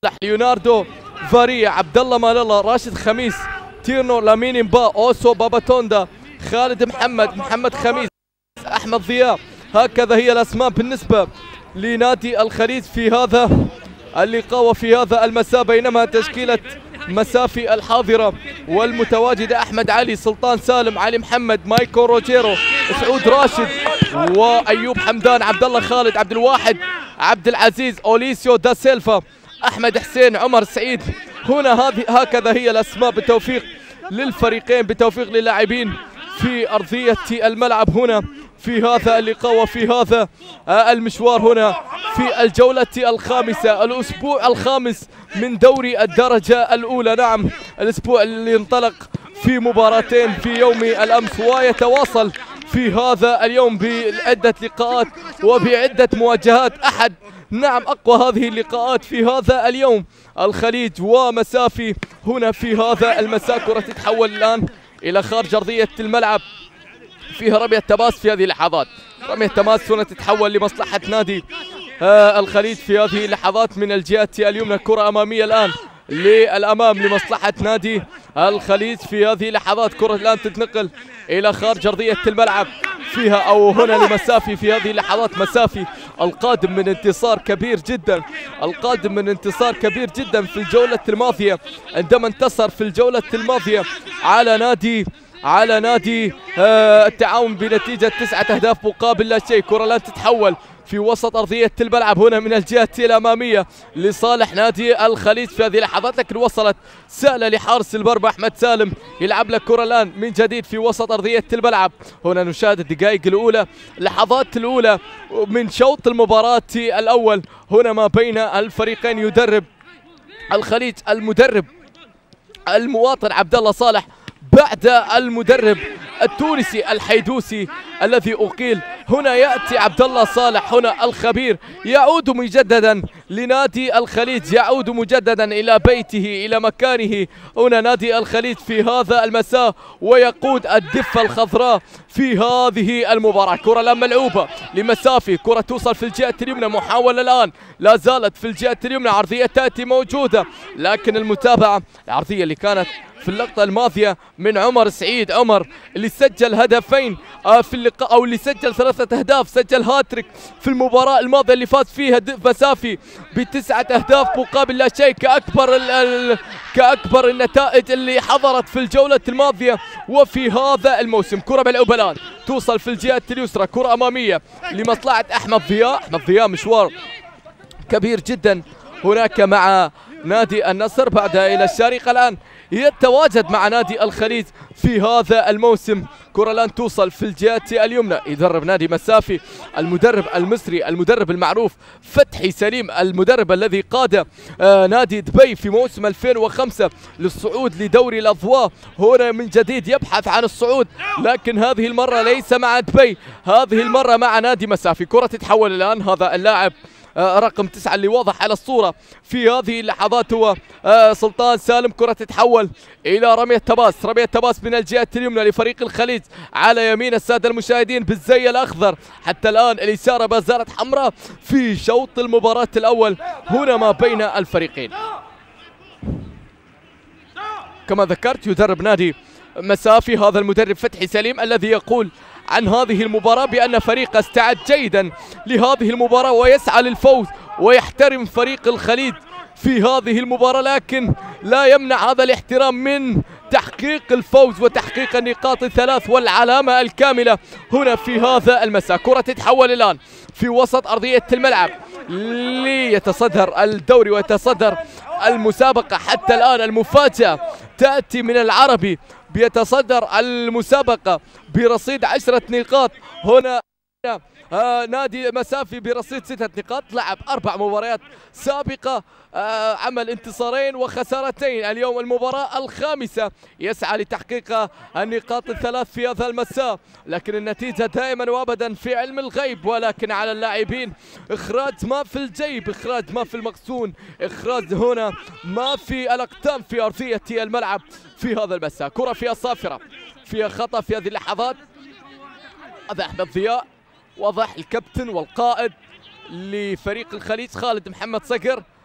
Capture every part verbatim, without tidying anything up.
ليوناردو فاريا، عبد الله مال الله، راشد خميس، تيرنو، لامين مبا، اوسو، باباتوندا، خالد محمد، محمد خميس، احمد ضياء. هكذا هي الاسماء بالنسبه لنادي الخليج في هذا اللقاء وفي هذا المساء، بينما تشكيله مسافي الحاضره والمتواجده احمد علي، سلطان سالم، علي محمد، مايكو روجيرو، سعود راشد، وايوب حمدان، عبد الله خالد، عبد الواحد عبد العزيز، اوليسيو دا سيلفا، احمد حسين، عمر سعيد. هنا هذه هكذا هي الاسماء، بالتوفيق للفريقين، بالتوفيق للاعبين في ارضيه الملعب هنا في هذا اللقاء وفي هذا المشوار هنا في الجولة الخامسة، الأسبوع الخامس من دوري الدرجة الأولى. نعم، الأسبوع اللي انطلق في مباراتين في يوم الأمس ويتواصل في هذا اليوم بعدة لقاءات وبعدة مواجهات. أحد نعم أقوى هذه اللقاءات في هذا اليوم، الخليج ومسافي هنا في هذا المساء. كرة تتحول الآن إلى خارج أرضية الملعب، فيها رمية تماس في هذه اللحظات، رمية تماس هنا تتحول لمصلحة نادي آه الخليج في هذه اللحظات من الجهة اليمنى. كرة أمامية الآن للأمام لمصلحة نادي الخليج في هذه اللحظات. كرة الآن تتنقل إلى خارج أرضية الملعب، فيها أو هنا لمسافي في هذه اللحظات. مسافي القادم من انتصار كبير جدا، القادم من انتصار كبير جدا في الجولة الماضية، عندما انتصر في الجولة الماضية على نادي على نادي آه التعاون بنتيجة تسعة أهداف مقابل لا شيء. كرة الآن تتحول في وسط أرضية الملعب هنا من الجهة الأمامية لصالح نادي الخليج في هذه اللحظات، لكن وصلت سهلة لحارس المرمى أحمد سالم، يلعب لك كرة الآن من جديد في وسط أرضية الملعب. هنا نشاهد الدقائق الأولى، اللحظات الأولى من شوط المباراة الأول هنا ما بين الفريقين. يدرب الخليج المدرب المواطن عبد الله صالح بعد المدرب التونسي الحيدوسي الذي أقيل. هنا يأتي عبد الله صالح، هنا الخبير يعود مجددا لنادي الخليج، يعود مجددا إلى بيته إلى مكانه هنا نادي الخليج في هذا المساء، ويقود الدفة الخضراء في هذه المباراة. كرة الآن ملعوبة لمسافي، كرة توصل في الجهة اليمنى، محاولة الآن لا زالت في الجهة اليمنى، عرضية تأتي موجودة، لكن المتابعة العرضية اللي كانت في اللقطة الماضية من عمر سعيد، عمر اللي سجل هدفين في اللقاء أو اللي سجل ثلاثة أهداف، سجل هاتريك في المباراة الماضية اللي فاز فيها مسافي بتسعة أهداف مقابل لا شيء، كأكبر ال كأكبر النتائج اللي حضرت في الجولة الماضية وفي هذا الموسم. كرة ملعوبة الآن توصل في الجهة اليسرى، كرة أمامية لمصلحة أحمد ضياء، أحمد ضياء مشوار كبير جدا هناك مع نادي النصر بعد إلى الشارقة، الآن يتواجد مع نادي الخليج في هذا الموسم. كرة الآن توصل في الجهة اليمنى، يدرب نادي مسافي المدرب المصري المدرب المعروف فتحي سليم، المدرب الذي قاد آه نادي دبي في موسم ألفين وخمسة للصعود لدوري الأضواء. هنا من جديد يبحث عن الصعود، لكن هذه المرة ليس مع دبي، هذه المرة مع نادي مسافي. كرة تتحول الآن، هذا اللاعب آه رقم تسعة اللي واضح على الصورة في هذه اللحظات هو آه سلطان سالم. كرة تتحول إلى رمية تماس، رمية تماس من الجهة اليمنى لفريق الخليج على يمين السادة المشاهدين بالزي الأخضر. حتى الآن الإشارة ما زالت حمراء في شوط المباراة الأول هنا ما بين الفريقين. كما ذكرت يدرب نادي مسافي هذا المدرب فتحي سليم الذي يقول عن هذه المباراة بأن فريقه استعد جيدا لهذه المباراة ويسعى للفوز ويحترم فريق الخليج في هذه المباراة، لكن لا يمنع هذا الاحترام من تحقيق الفوز وتحقيق النقاط الثلاث والعلامة الكاملة هنا في هذا المساء. كرة تتحول الآن في وسط أرضية الملعب ليتصدر الدوري ويتصدر المسابقة. حتى الآن المفاجأة تأتي من العربي، بيتصدر المسابقة برصيد عشرة نقاط. هنا آه نادي مسافي برصيد ستة نقاط، لعب أربع مباريات سابقة، آه عمل انتصارين وخسارتين، اليوم المباراة الخامسة يسعى لتحقيق النقاط الثلاث في هذا المساء، لكن النتيجة دائما وابدا في علم الغيب، ولكن على اللاعبين إخراج ما في الجيب، إخراج ما في المقسون، إخراج هنا ما في الأقدام في أرضية الملعب في هذا المساء. كرة فيها صافرة، فيها خطأ في هذه اللحظات. هذا أحمد ضياء واضح الكابتن والقائد لفريق الخليج خالد محمد صقر،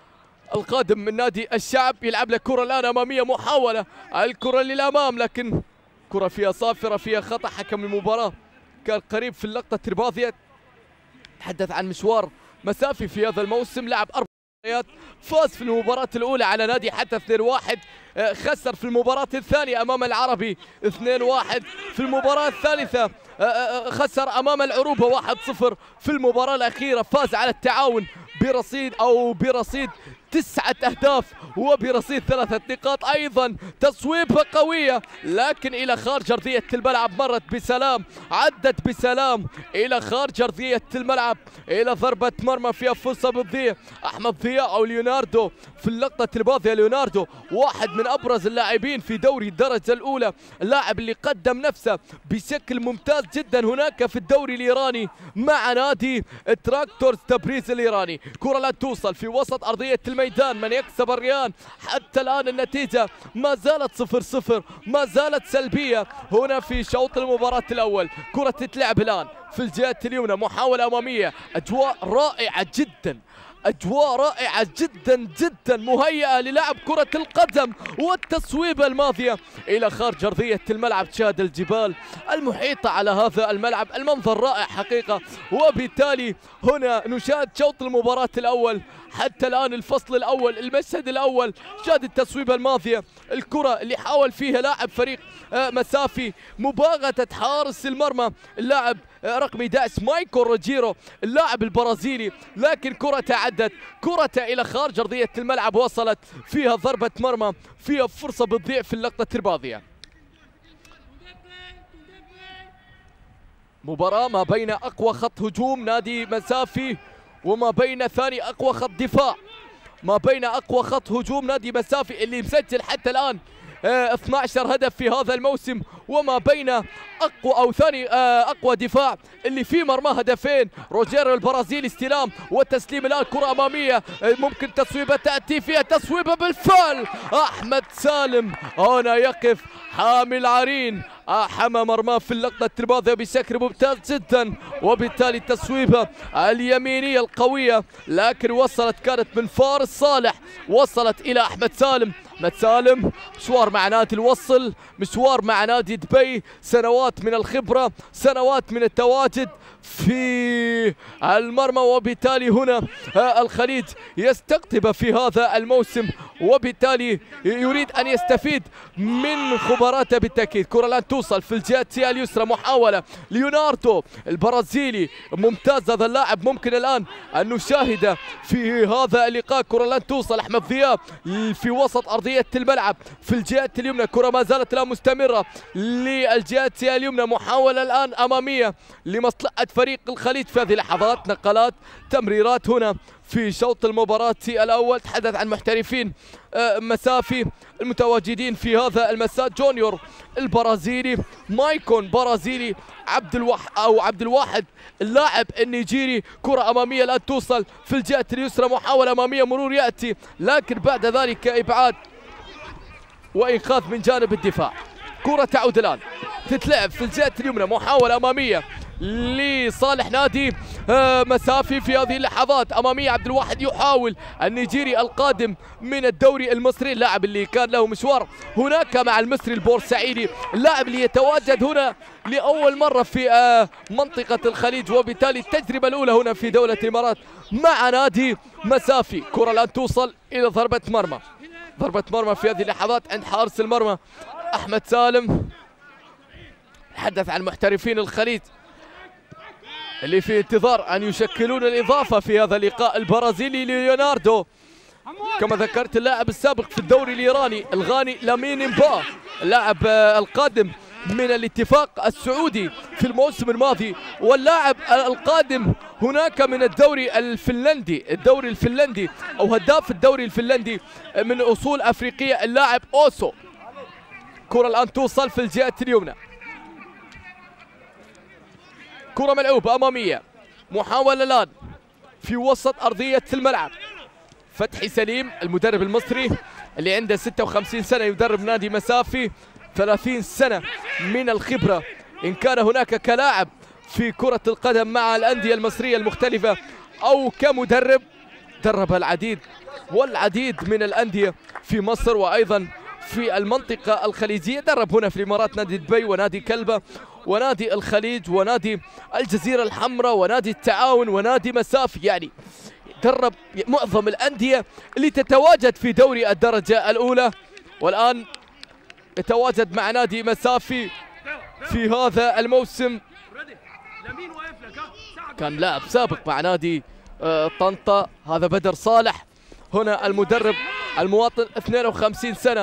القادم من نادي الشعب يلعب له كرة الآن أمامية، محاولة الكرة للأمام لكن كرة فيها صافرة، فيها خطأ. حكم المباراة كان قريب في اللقطة الترباضية. تحدث عن مشوار مسافي في هذا الموسم، لعب أربع مباريات، فاز في المباراة الأولى على نادي حتى اثنين واحد، خسر في المباراة الثانية أمام العربي اثنين واحد، في المباراة الثالثة خسر أمام العروبة واحد صفر، في المباراة الأخيرة فاز على التعاون برصيد أو برصيد تسعة أهداف وبرصيد ثلاثة نقاط. أيضا تصويبة قوية لكن إلى خارج أرضية الملعب، مرت بسلام، عدت بسلام إلى خارج أرضية الملعب، إلى ضربة مرمى فيها فرصة بالضياء. أحمد ضياء أو ليوناردو في اللقطة الماضية، ليوناردو واحد من أبرز اللاعبين في دوري الدرجة الأولى، اللاعب اللي قدم نفسه بشكل ممتاز جدا هناك في الدوري الإيراني مع نادي تراكتورز تبريز الإيراني. كرة لا توصل في وسط أرضية الميدان، من يكسب الريان. حتى الآن النتيجة ما زالت صفر صفر، ما زالت سلبية هنا في شوط المباراة الأول. كرة تتلعب الآن في الجهة اليمنى، محاولة أمامية، أجواء رائعة جدا، أجواء رائعة جدا جدا مهيئة للعب كرة القدم، والتصويبة الماضية إلى خارج أرضية الملعب. تشاهد الجبال المحيطة على هذا الملعب، المنظر رائع حقيقة. وبالتالي هنا نشاهد شوط المباراة الأول، حتى الآن الفصل الأول، المشهد الأول. شاهد التصويبة الماضية، الكرة اللي حاول فيها لاعب فريق مسافي مباغتة حارس المرمى اللاعب رقم أحد عشر مايكو روجيرو اللاعب البرازيلي، لكن كرة تعدت، كرة إلى خارج أرضية الملعب، وصلت فيها ضربة مرمى، فيها فرصة بتضيع في اللقطة الماضية. مباراة ما بين أقوى خط هجوم نادي مسافي وما بين ثاني أقوى خط دفاع، ما بين أقوى خط هجوم نادي مسافي اللي مسجل حتى الآن اه اثني عشر هدف في هذا الموسم، وما بين أقوى أو ثاني اه أقوى دفاع اللي في مرماه هدفين. روجيرو البرازيلي، استلام وتسليم الآن، كرة أمامية اه ممكن تصويبة تأتي فيها تصويبة بالفعل. أحمد سالم هنا يقف حامل عرين، حمى مرماه في اللقطة الماضية بشكل ممتاز جدا، وبالتالي التصويبة اليمينية القوية لكن وصلت، كانت من فارس صالح، وصلت إلى أحمد سالم. أحمد سالم مشوار مع نادي الوصل، مشوار مع نادي دبي، سنوات من الخبرة، سنوات من التواجد في المرمى، وبالتالي هنا الخليج يستقطب في هذا الموسم، وبالتالي يريد أن يستفيد من خبراته بالتأكيد. كرة الآن توصل في الجهة اليسرى، محاولة ليوناردو البرازيلي، ممتاز هذا اللاعب، ممكن الآن أن نشاهده في هذا اللقاء. كرة الآن توصل أحمد ضياء في وسط أرضية الملعب في الجهة اليمنى، كرة ما زالت الآن مستمرة للجهة اليمنى، محاولة الآن أمامية لمصلحة فريق الخليج في هذه اللحظات. نقلات، تمريرات هنا في شوط المباراة الأول. تحدث عن محترفين مسافي المتواجدين في هذا المساء، جونيور البرازيلي، مايكون برازيلي، عبد الواحد أو عبد الواحد اللاعب النيجيري. كرة أمامية الآن توصل في الجهة اليسرى، محاولة أمامية، مرور يأتي لكن بعد ذلك إبعاد وإنقاذ من جانب الدفاع. كرة تعود الآن تتلعب في الجهة اليمنى، محاولة أمامية لصالح نادي مسافي في هذه اللحظات. أمامية عبد الواحد يحاول، النيجيري القادم من الدوري المصري، اللاعب اللي كان له مشوار هناك مع المصري البورسعيدي، اللاعب اللي يتواجد هنا لأول مرة في منطقة الخليج، وبالتالي التجربة الأولى هنا في دولة الإمارات مع نادي مسافي. كرة الآن توصل إلى ضربة مرمى، ضربة مرمى في هذه اللحظات عند حارس المرمى أحمد سالم. تحدث عن محترفين الخليج اللي في انتظار أن يشكلون الإضافة في هذا اللقاء، البرازيلي ليوناردو، كما ذكرت اللاعب السابق في الدوري الإيراني الغاني لامين با، اللاعب القادم من الاتفاق السعودي في الموسم الماضي، واللاعب القادم هناك من الدوري الفنلندي، الدوري الفنلندي أو هداف الدوري الفنلندي من أصول أفريقية، اللاعب أوسو. كرة الآن توصل في الجهة اليمنى، كرة ملعوبة أمامية، محاولة الآن في وسط أرضية الملعب. فتحي سليم المدرب المصري اللي عنده ستة وخمسين سنة، يدرب نادي مسافي، ثلاثين سنة من الخبرة إن كان هناك كلاعب في كرة القدم مع الأندية المصرية المختلفة أو كمدرب. درب العديد والعديد من الأندية في مصر وأيضا في المنطقة الخليجية. درب هنا في الإمارات نادي دبي ونادي كلبة ونادي الخليج ونادي الجزيرة الحمراء ونادي التعاون ونادي مسافي، يعني درب معظم الأندية اللي تتواجد في دوري الدرجة الأولى. والآن يتواجد مع نادي مسافي في هذا الموسم. كان لاعب سابق مع نادي طنطا، هذا بدر صالح. هنا المدرب المواطن اثنين وخمسين سنة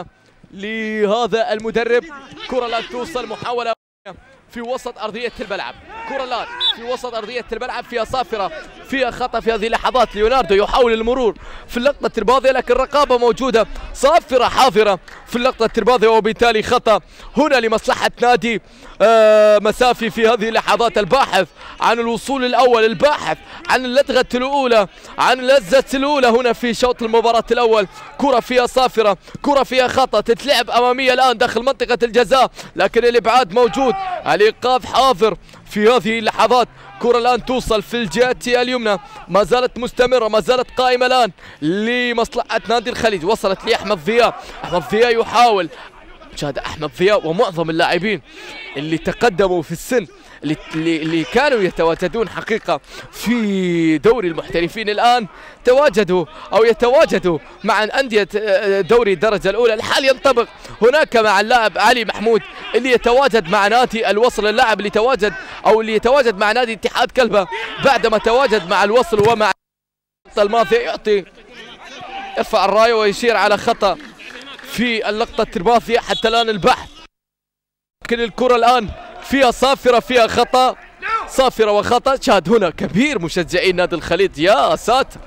لهذا المدرب. كرة الآن توصل، محاولة في وسط أرضية الملعب، كرة الآن في وسط أرضية الملعب، فيها صافرة، فيها خطأ في هذه اللحظات. ليوناردو يحاول المرور في اللقطة الماضية لكن الرقابة موجودة، صافرة حاضرة في اللقطة الماضية وبالتالي خطأ هنا لمصلحة نادي آه مسافي في هذه اللحظات. الباحث عن الوصول الأول، الباحث عن اللدغة الأولى، عن اللذة الأولى هنا في شوط المباراة الأول. كرة فيها صافرة، كرة فيها خطأ، تتلعب أمامية الآن داخل منطقة الجزاء لكن الإبعاد موجود، الإيقاف حاضر في هذه اللحظات. كرة الآن توصل في الجهة اليمنى، ما زالت مستمرة، ما زالت قائمة الآن لمصلحة نادي الخليج. وصلت لأحمد ضياء، أحمد ضياء يحاول، شاهد أحمد ضياء ومعظم اللاعبين اللي تقدموا في السن اللي, اللي كانوا يتواجدون حقيقة في دوري المحترفين الآن تواجدوا أو يتواجدوا مع أندية دوري الدرجة الأولى. الحال ينطبق هناك مع اللاعب علي محمود اللي يتواجد مع نادي الوصل، اللاعب اللي تواجد أو اللي يتواجد مع نادي اتحاد كلبة بعدما تواجد مع الوصل ومع الماضية. يعطي يرفع الراية ويشير على خطأ في اللقطة الماضية. حتى الآن البحث، لكن الكرة الآن فيها صافرة، فيها خطأ، صافرة وخطأ. شاهد هنا كبير مشجعين نادي الخليج، يا ساتر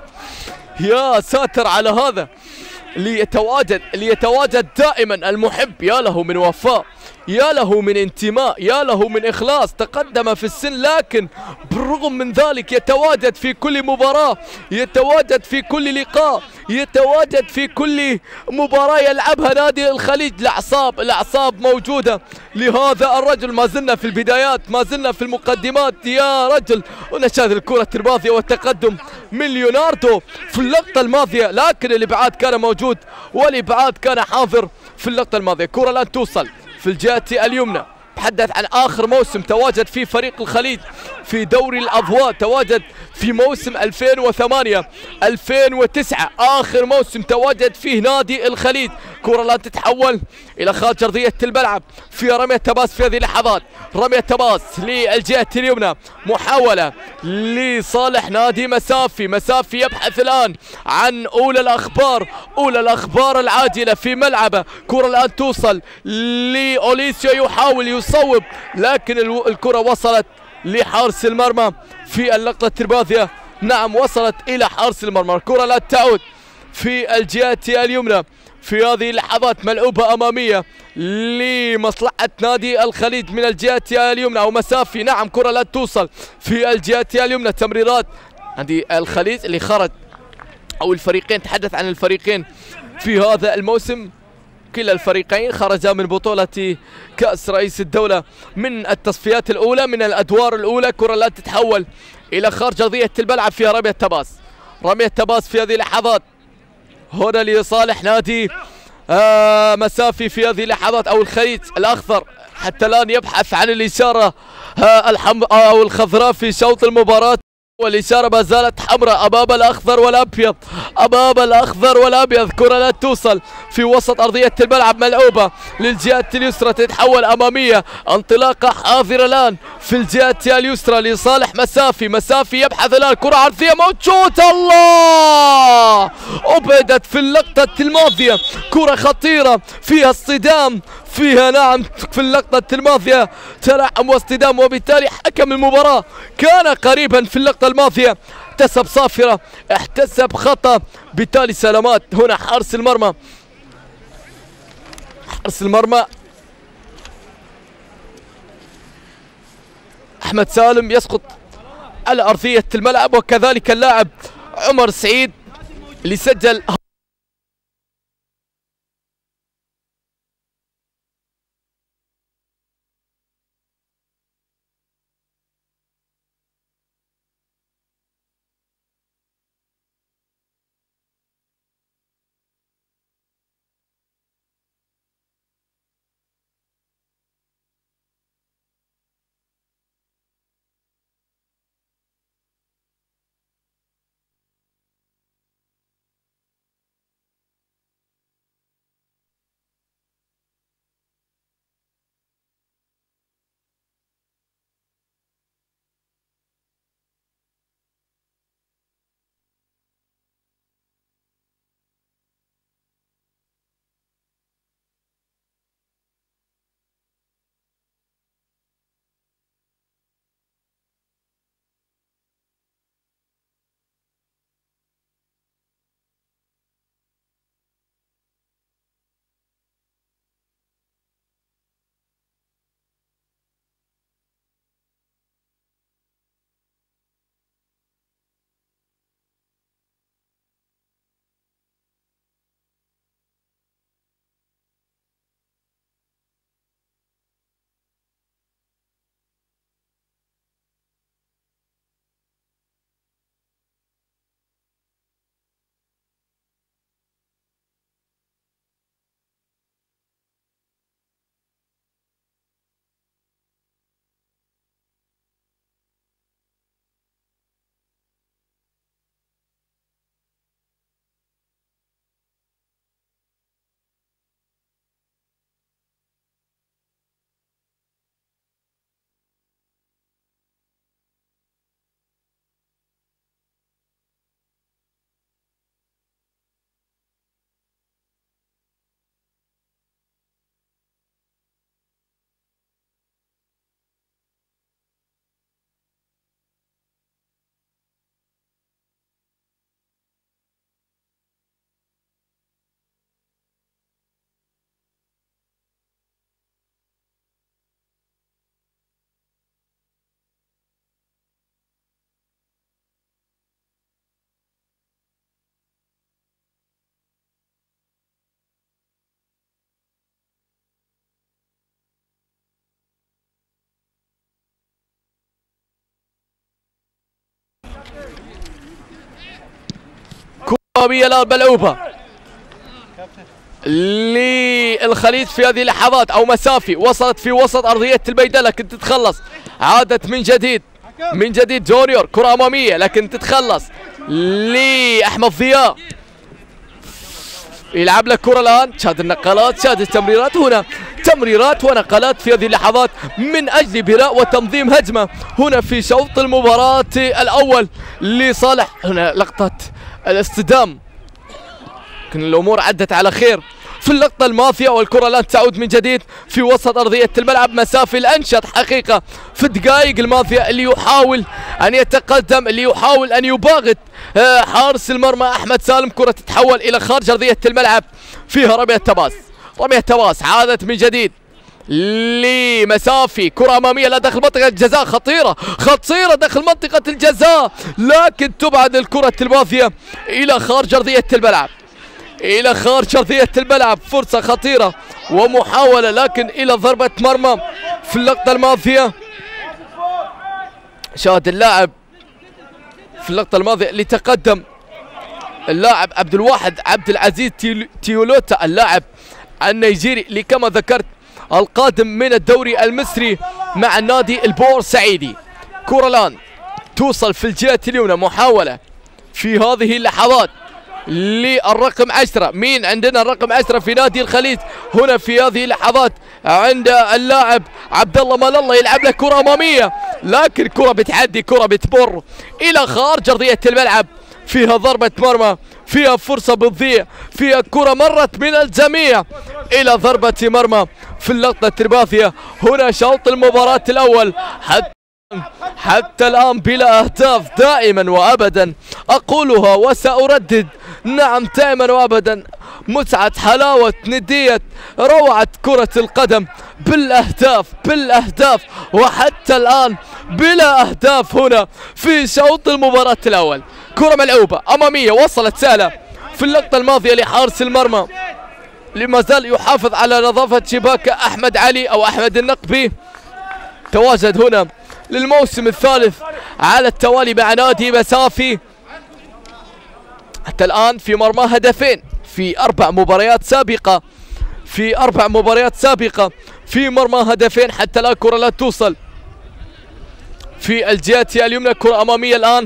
يا ساتر على هذا اللي يتواجد اللي يتواجد دائما المحب، يا له من وفاء، يا له من انتماء، يا له من إخلاص. تقدم في السن لكن بالرغم من ذلك يتواجد في كل مباراة، يتواجد في كل لقاء، يتواجد في كل مباراة يلعبها نادي الخليج. الأعصاب الأعصاب موجودة لهذا الرجل. ما زلنا في البدايات، ما زلنا في المقدمات يا رجل. ونشاهد الكرة الماضية والتقدم من ليوناردو في اللقطة الماضية لكن الإبعاد كان موجود والإبعاد كان حاضر في اللقطة الماضية. كرة الآن توصل في الجهة اليمنى. تحدث عن آخر موسم تواجد فيه فريق الخليج في دوري الأضواء، تواجد في موسم ألفين وثمانية ألفين وتسعة، آخر موسم تواجد فيه نادي الخليج. كرة لا تتحول إلى خارج أرضية الملعب في رمية تباس في هذه اللحظات، رمية تباس للجهة اليمنى، محاولة لصالح نادي مسافي. مسافي يبحث الآن عن أولى الأخبار، أولى الأخبار العاجلة في ملعبه. كرة الآن توصل لأوليسيو يحاول يصوب لكن الكرة وصلت لحارس المرمى في اللقطة الماضية. نعم وصلت إلى حارس المرمى. الكرة لا تعود في الجهة اليمنى في هذه اللحظات، ملعوبة أمامية لمصلحة نادي الخليج من الجهة اليمنى أو مسافي. نعم كرة لا توصل في الجهة اليمنى. تمريرات نادي الخليج اللي خرج أو الفريقين، تحدث عن الفريقين في هذا الموسم، كلا الفريقين خرجا من بطولة كأس رئيس الدولة من التصفيات الأولى من الأدوار الأولى. كرة لا تتحول إلى خارج أرضية الملعب فيها رمية تباس، رمية تباس في هذه اللحظات هنا لصالح نادي آه مسافي في هذه اللحظات أو الخليج الأخضر. حتى الآن يبحث عن الإشارة آه الحمراء أو الخضراء في شوط المباراة، والإشارة ما زالت حمراء أمام الأخضر والأبيض، أمام الأخضر والأبيض. كرة لا توصل في وسط أرضية الملعب، ملعوبة للجهة اليسرى تتحول أمامية. انطلاقة حاضرة الآن في الجهة اليسرى لصالح مسافي. مسافي يبحث الآن، كرة عرضية موجودة، الله أبعدت في اللقطة الماضية. كرة خطيرة فيها اصطدام، فيها نعم في اللقطة الماضية تلاعب واصطدام، وبالتالي حكم المباراة كان قريبا في اللقطة الماضية، احتسب صافرة، احتسب خطأ، بالتالي سلامات. هنا حارس المرمى، حارس المرمى أحمد سالم يسقط على أرضية الملعب، وكذلك اللاعب عمر سعيد اللي سجل كرة أمامية الآن ملعوبة للخليج في هذه اللحظات، أو مسافي وصلت في وسط أرضية الميدان لكن تتخلص. عادت من جديد من جديد جونيور، كرة أمامية لكن تتخلص لأحمد ضياء. يلعب لك كرة الآن، شاهد النقلات، شاهد التمريرات، هنا تمريرات ونقلات في هذه اللحظات من أجل بناء وتنظيم هجمة هنا في شوط المباراة الأول لصالح. هنا لقطة الاصطدام، لكن الأمور عدت على خير في اللقطة الماضية، والكرة الآن تعود من جديد في وسط أرضية الملعب. مسافي الأنشط حقيقة في الدقائق الماضية، اللي يحاول أن يتقدم، اللي يحاول أن يباغت حارس المرمى أحمد سالم. كرة تتحول إلى خارج أرضية الملعب، فيها رمية تماس. رمية تماس عادت من جديد لمسافي، كرة أمامية لا داخل منطقة الجزاء، خطيرة خطيرة داخل منطقة الجزاء، لكن تبعد الكرة الماضية إلى خارج أرضية الملعب، إلى خارج أرضية الملعب. فرصة خطيرة ومحاولة، لكن إلى ضربة مرمى في اللقطة الماضية. شاهد اللاعب في اللقطة الماضية اللي تقدم اللاعب عبد الواحد عبد العزيز تيولوتا، اللاعب النيجيري اللي كما ذكرت القادم من الدوري المصري مع النادي البورسعيدي. كرة الآن توصل في الجهة اليمنى، محاولة في هذه اللحظات للرقم عشرة. مين عندنا الرقم عشرة في نادي الخليج هنا في هذه اللحظات؟ عند اللاعب عبد الله مال الله، يلعب له كرة أمامية لكن كرة بتعدي، كرة بتمر إلى خارج أرضية الملعب، فيها ضربة مرمى، فيها فرصة بتضيع، فيها كرة مرت من الجميع إلى ضربة مرمى في اللقطة الماضية. هنا شوط المباراة الأول حتى حتى الآن بلا أهداف، دائما وأبدا أقولها وسأردد، نعم دائما وأبدا. متعة، حلاوة، ندية، روعة كرة القدم بالأهداف بالأهداف، وحتى الآن بلا أهداف هنا في شوط المباراة الأول. كرة ملعوبة أمامية وصلت سهلة في اللقطة الماضية لحارس المرمى، لما زال يحافظ على نظافة شباك أحمد علي أو أحمد النقبي، تواجد هنا للموسم الثالث على التوالي مع نادي مسافي. حتى الآن في مرمى هدفين في أربع مباريات سابقة، في أربع مباريات سابقة في مرمى هدفين. حتى الآن كرة لا توصل في الجهة اليمنى، كرة أمامية الآن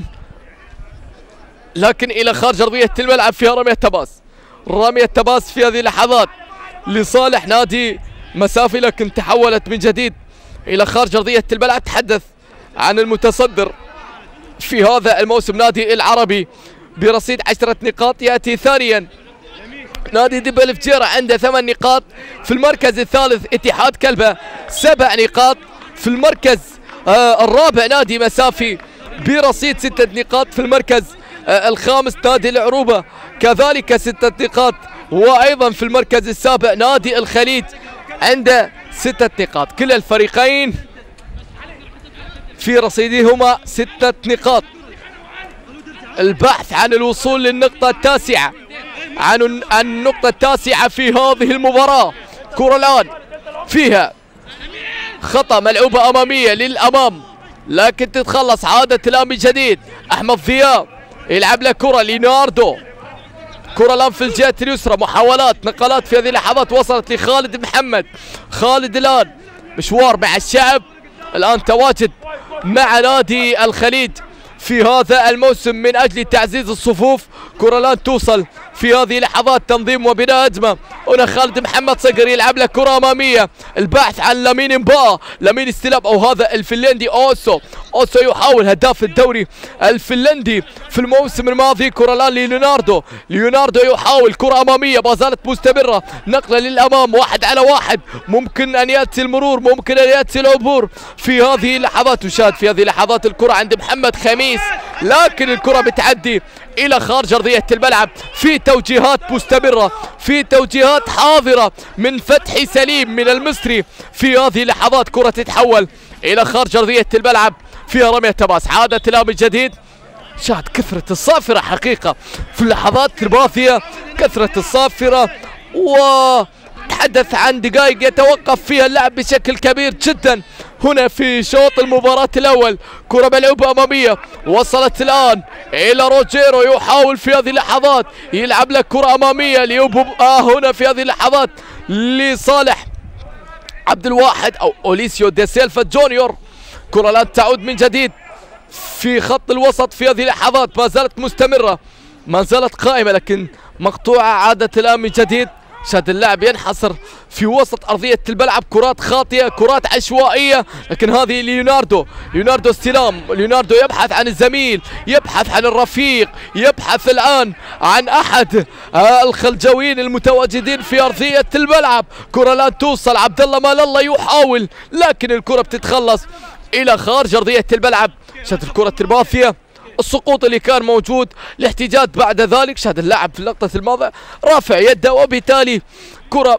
لكن إلى خارج أرضية الملعب، فيها رمية تماس. رمية تماس في هذه اللحظات لصالح نادي مسافي، لكن تحولت من جديد إلى خارج أرضية الملعب. تحدث عن المتصدر في هذا الموسم نادي العربي برصيد عشرة نقاط، يأتي ثانيا نادي دبا الفجيرة عنده ثمان نقاط، في المركز الثالث اتحاد كلبة سبع نقاط، في المركز آه الرابع نادي مسافي برصيد ستة نقاط، في المركز آه الخامس نادي العروبة كذلك ستة نقاط، وأيضا في المركز السابع نادي الخليج عنده ستة نقاط. كلا الفريقين في رصيدهما ستة نقاط. البحث عن الوصول للنقطة التاسعة، عن النقطة التاسعة في هذه المباراة. كرة الآن فيها خطأ، ملعوبة أمامية للأمام لكن تتخلص. عادت الآن من جديد أحمد ضياء، يلعب له كرة ليناردو. كرة الآن في الجهة اليسرى، محاولات نقلات في هذه اللحظات وصلت لخالد محمد. خالد الآن مشوار مع الشعب، الآن تواجد مع نادي الخليج في هذا الموسم من أجل تعزيز الصفوف. كرة الآن توصل في هذه اللحظات، تنظيم وبناء هجمة. هنا خالد محمد صقر يلعب له كرة أمامية، البحث عن لامين مبا، لامين استلام أو هذا الفنلندي أوسو. أوسو يحاول هداف الدوري الفنلندي في الموسم الماضي. كرة الآن ليوناردو، ليوناردو يحاول كرة أمامية ما زالت مستمرة، نقلة للأمام، واحد على واحد، ممكن أن يأتي المرور، ممكن أن يأتي العبور في هذه اللحظات. وشاهد في هذه اللحظات الكرة عند محمد خميس، لكن الكرة بتعدي إلى خارج أرضية الملعب، في توجيهات مستمرة، في توجيهات حاضرة من فتحي سليم من المصري في هذه اللحظات. كرة تتحول إلى خارج أرضية الملعب، فيها رمية تماس. عادت الآن من جديد، شاهد كثرة الصافرة حقيقة في اللحظات الماضية، كثرة الصافرة، وتحدث عن دقائق يتوقف فيها اللعب بشكل كبير جدا هنا في شوط المباراة الأول. كرة ملعوبة أمامية وصلت الآن إلى روجيرو، يحاول في هذه اللحظات يلعب لك كرة أمامية ليوبو آه هنا في هذه اللحظات لصالح عبد الواحد أو أوليسيو دي سيلفا جونيور. كرة الآن تعود من جديد في خط الوسط في هذه اللحظات، ما زالت مستمرة ما زالت قائمة لكن مقطوعة. عادت الآن من جديد، شاهد اللاعب ينحصر في وسط أرضية الملعب، كرات خاطئة كرات عشوائية، لكن هذه ليوناردو. ليوناردو استلام، ليوناردو يبحث عن الزميل، يبحث عن الرفيق، يبحث الآن عن أحد الخلجويين المتواجدين في أرضية الملعب. كرة الآن توصل، عبد الله مال الله يحاول لكن الكرة بتتخلص إلى خارج أرضية الملعب. شاهد الكرة الماضية السقوط اللي كان موجود، الاحتجاج بعد ذلك. شاهد اللاعب في اللقطة الماضية رافع يده، وبالتالي كرة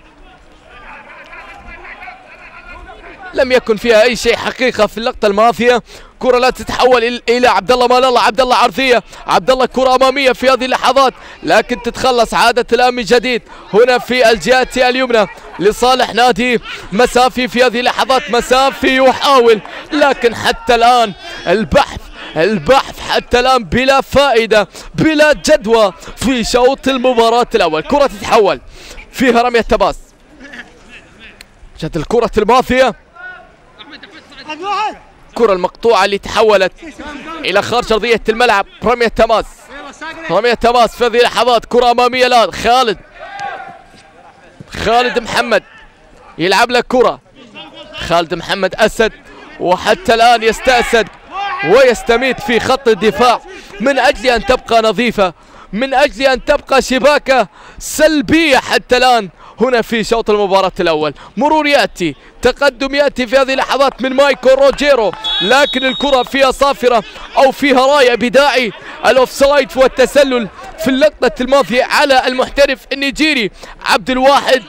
لم يكن فيها أي شيء حقيقة في اللقطة الماضية. كرة لا تتحول إلى عبد الله مال الله، عبد الله عرضية، عبد الله كرة أمامية في هذه اللحظات لكن تتخلص. عادت الآن من جديد هنا في الجهة اليمنى لصالح نادي مسافي في هذه اللحظات. مسافي يحاول لكن حتى الآن البحث البحث حتى الآن بلا فائدة بلا جدوى في شوط المباراة الأول. كرة تتحول فيها رمية تماس. شاهد الكرة الماضية، كرة المقطوعة اللي تحولت إلى خارج أرضية الملعب. رمية تماس، رمية تماس في هذه اللحظات. كرة أمامية الآن، خالد خالد محمد يلعب لك كرة. خالد محمد أسد وحتى الآن يستأسد ويستميت في خط الدفاع من أجل أن تبقى نظيفة، من أجل أن تبقى شباكة سلبية حتى الآن هنا في شوط المباراة الأول. مرور يأتي، تقدم يأتي في هذه اللحظات من مايكو روجيرو لكن الكرة فيها صافرة أو فيها راية بداعي الأوفسايد والتسلل في اللقطة الماضية على المحترف النيجيري عبد الواحد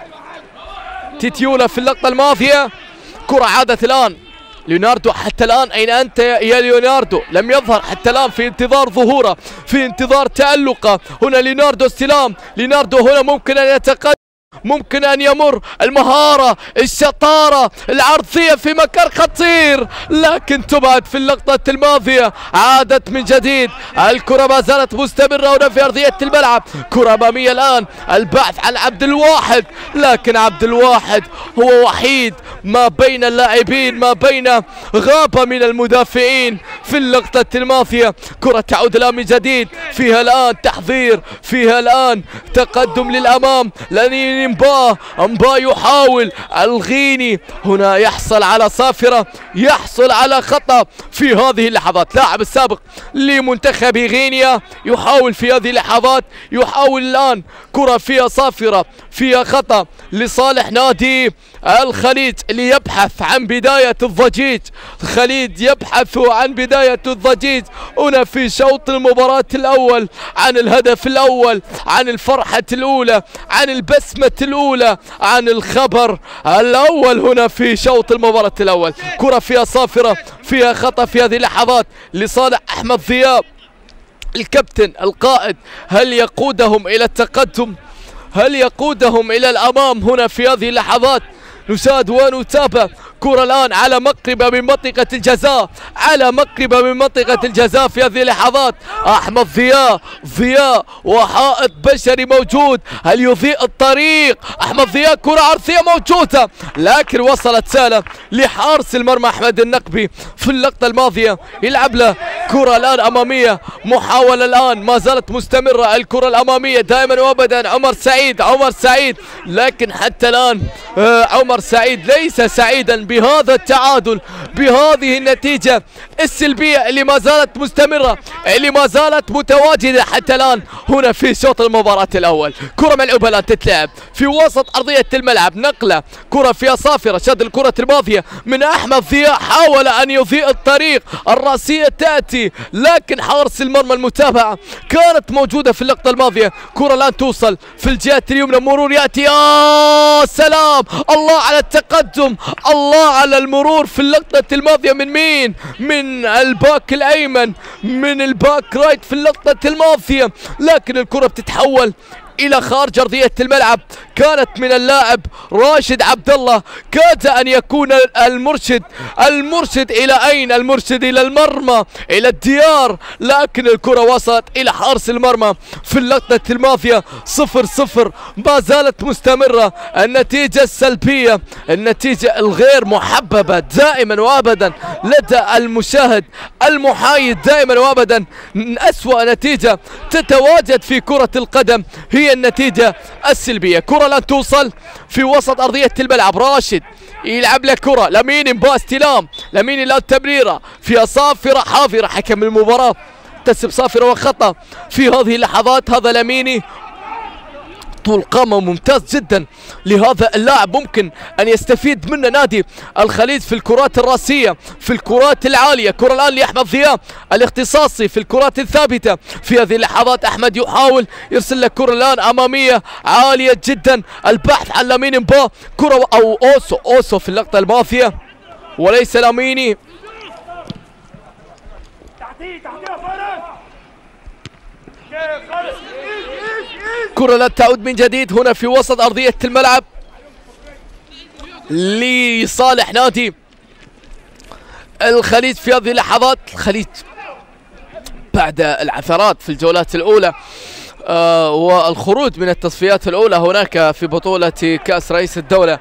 تيتيولا في اللقطة الماضية. كرة عادت الآن ليوناردو. حتى الآن أين أنت يا ليوناردو؟ لم يظهر حتى الآن، في انتظار ظهوره، في انتظار تألقه. هنا ليوناردو استلام، ليوناردو هنا ممكن أن يتقدم، ممكن أن يمر، المهارة، الشطارة، العرضية في مكان خطير لكن تبعد في اللقطة الماضية. عادت من جديد، الكرة ما زالت مستمرة هنا في أرضية الملعب. كرة أمامية الآن، البحث عن عبد الواحد لكن عبد الواحد هو وحيد ما بين اللاعبين، ما بين غابة من المدافعين في اللقطة الماضية. كرة تعود الآن من جديد، فيها الآن تحضير، فيها الآن تقدم للأمام. لاني امبا امبا يحاول، الغيني هنا يحصل على صافرة، يحصل على خطأ في هذه اللحظات. لاعب السابق لمنتخب غينيا يحاول في هذه اللحظات، يحاول الآن كرة فيها صافرة، فيها خطأ لصالح نادي الخليج اللي يبحث عن بداية الضجيج. خليج يبحث عن بداية الضجيج هنا في شوط المباراة الأول، عن الهدف الأول، عن الفرحة الأولى، عن البسمة الأولى، عن الخبر الأول هنا في شوط المباراة الأول. كرة فيها صافرة، فيها خطأ في هذه اللحظات لصالح أحمد ضياء الكابتن القائد. هل يقودهم إلى التقدم؟ هل يقودهم إلى الأمام هنا في هذه اللحظات؟ نشاهد ونتابع. كرة الآن على مقربة من منطقة الجزاء، على مقربة من منطقة الجزاء في هذه اللحظات. أحمد ضياء، ضياء وحائط بشري موجود، هل يضيء الطريق؟ أحمد ضياء كرة عرضية موجودة لكن وصلت سالة لحارس المرمى أحمد النقبي في اللقطة الماضية. يلعب له كرة الآن أمامية، محاولة الآن ما زالت مستمرة، الكرة الأمامية دائما وأبدا. عمر سعيد، عمر سعيد لكن حتى الآن آه عمر سعيد ليس سعيدا بهذا التعادل، بهذه النتيجة السلبية اللي ما زالت مستمرة، اللي ما زالت متواجدة حتى الآن هنا في شوط المباراة الأول. كرة ملعوبة الآن تتلعب في وسط أرضية الملعب، نقلة كرة فيها صافرة. شد الكرة الماضية من أحمد ضياء، حاول أن يضيء الطريق، الرأسية تأتي لكن حارس المرمى المتابعة كانت موجودة في اللقطة الماضية. كرة الآن توصل في الجهة اليمنى، مرور يأتي، يا سلام، الله على التقدم، الله على المرور في اللقطة الماضية. من مين؟ من الباك الأيمن، من الباك رايت في اللقطة الماضية، لكن الكرة بتتحول إلى خارج أرضية الملعب. كانت من اللاعب راشد عبد الله، كاد ان يكون المرشد المرشد الى اين؟ المرشد الى المرمى، الى الديار، لكن الكرة وصلت الى حارس المرمى. في اللقطة الماضية صفر صفر، ما زالت مستمرة النتيجة السلبية، النتيجة الغير محببة دائما وابدا لدى المشاهد المحايد، دائما وابدا أسوأ نتيجة تتواجد في كرة القدم هي النتيجة السلبية. كرة لن توصل في وسط أرضية الملعب، راشد يلعب له كرة، لامين يبغى استلام، لامين لا تمريرة فيها صافرة حافرة، حكم المباراة تسب صافرة وخطأ في هذه اللحظات. هذا لاميني طول قامة ممتاز جدا لهذا اللاعب، ممكن أن يستفيد منه نادي الخليج في الكرات الراسية، في الكرات العالية. كرة الآن لأحمد ضياء الاختصاصي في الكرات الثابتة. في هذه اللحظات أحمد يحاول يرسل لك كرة الآن أمامية عالية جدا، البحث عن لامين با، كرة أو أوسو أوسو في اللقطة الماضية وليس لاميني. كرة لا تعود من جديد هنا في وسط أرضية الملعب لصالح نادي الخليج في هذه اللحظات. الخليج بعد العثرات في الجولات الأولى آه والخروج من التصفيات الأولى هناك في بطولة كأس رئيس الدولة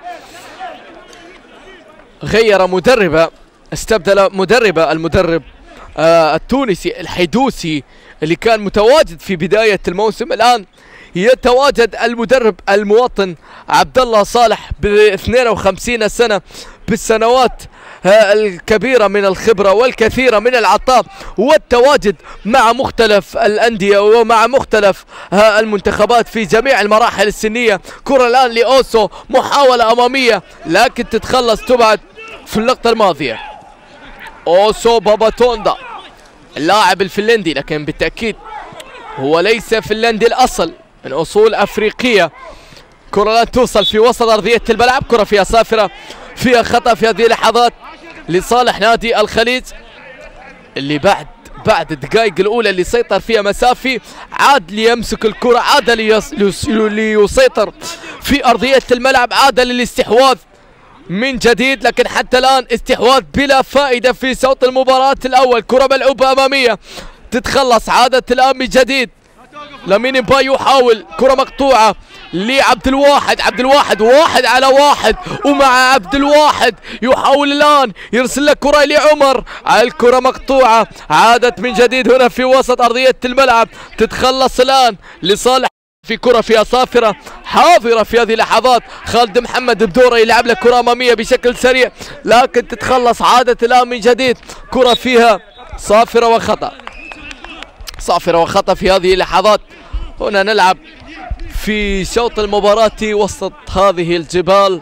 غير مدربة، استبدل مدربة، المدرب آه التونسي الحيدوسي اللي كان متواجد في بداية الموسم. الآن يتواجد المدرب المواطن عبد الله صالح ب اثنين وخمسين سنة، بالسنوات الكبيرة من الخبرة والكثيرة من العطاء والتواجد مع مختلف الأندية ومع مختلف المنتخبات في جميع المراحل السنية. كرة الآن لأوسو، محاولة أمامية لكن تتخلص تبعد في اللقطة الماضية. أوسو باباتوندا اللاعب الفنلندي، لكن بالتأكيد هو ليس فنلندي الأصل، من أصول أفريقية. كرة لا توصل في وسط أرضية الملعب، كرة فيها صافرة، فيها خطأ في هذه اللحظات لصالح نادي الخليج اللي بعد بعد الدقائق الأولى اللي سيطر فيها مسافي عاد ليمسك الكرة، عاد ليسيطر في أرضية الملعب، عاد للاستحواذ من جديد، لكن حتى الآن استحواذ بلا فائدة في شوط المباراة الأول. كرة ملعوبة أمامية تتخلص، عادت الآن من جديد. لامين با يحاول، كرة مقطوعة لعبد الواحد، عبد الواحد واحد على واحد ومع عبد الواحد يحاول الآن يرسل لك كرة لعمر، الكرة مقطوعة، عادت من جديد هنا في وسط أرضية الملعب، تتخلص الآن لصالح في كرة فيها صافرة حاضرة في هذه اللحظات. خالد محمد بدوره يلعب لك كرة أمامية بشكل سريع لكن تتخلص، عادت الآن من جديد كرة فيها صافرة وخطأ، صافرة وخطأ في هذه اللحظات. هنا نلعب في شوط المباراة وسط هذه الجبال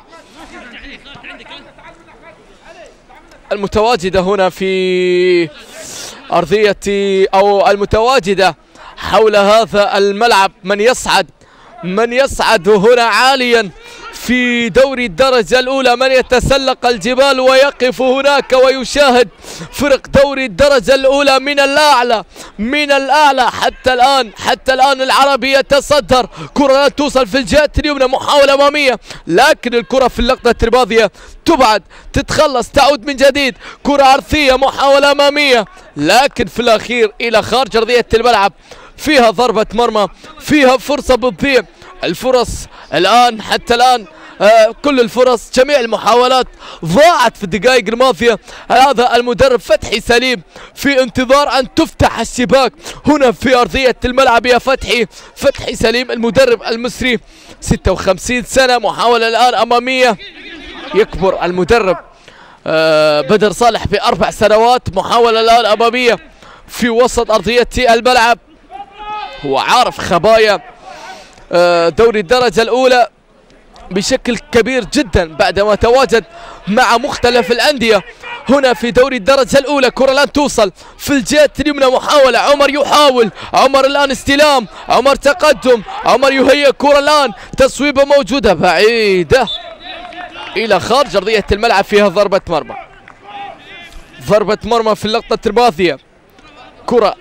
المتواجدة هنا في أرضية أو المتواجدة حول هذا الملعب. من يصعد من يصعد هنا عاليا في دوري الدرجة الأولى، من يتسلق الجبال ويقف هناك ويشاهد فرق دوري الدرجة الأولى من الأعلى من الأعلى. حتى الآن حتى الآن العربي يتصدر، كرة لا توصل في الجهة اليمنى، محاولة أمامية لكن الكرة في اللقطة الماضية تبعد، تتخلص، تعود من جديد، كرة عرضية، محاولة أمامية لكن في الأخير إلى خارج أرضية الملعب. فيها ضربة مرمى، فيها فرصة بتضيع. الفرص الآن حتى الآن آه كل الفرص، جميع المحاولات ضاعت في الدقائق الماضية. هذا المدرب فتحي سليم في انتظار أن تفتح الشباك هنا في أرضية الملعب. يا فتحي، فتحي سليم المدرب المصري ستة وخمسين سنة. محاولة الآن أمامية، يكبر المدرب آه بدر صالح بأربع سنوات. محاولة الآن أمامية في وسط أرضية الملعب. هو عارف خبايا دوري الدرجة الأولى بشكل كبير جدا بعدما تواجد مع مختلف الأندية هنا في دوري الدرجة الأولى. كرة الآن توصل في الجهة اليمنى، محاولة، عمر يحاول، عمر الآن استلام، عمر تقدم، عمر يهيئ كرة الآن، تصويبة موجودة بعيدة إلى خارج أرضية الملعب. فيها ضربة مرمى، ضربة مرمى في اللقطة الماضية. كرة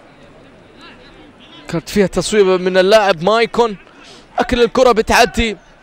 كانت فيها تصويبة من اللاعب مايكون لكن الكرة بتعدي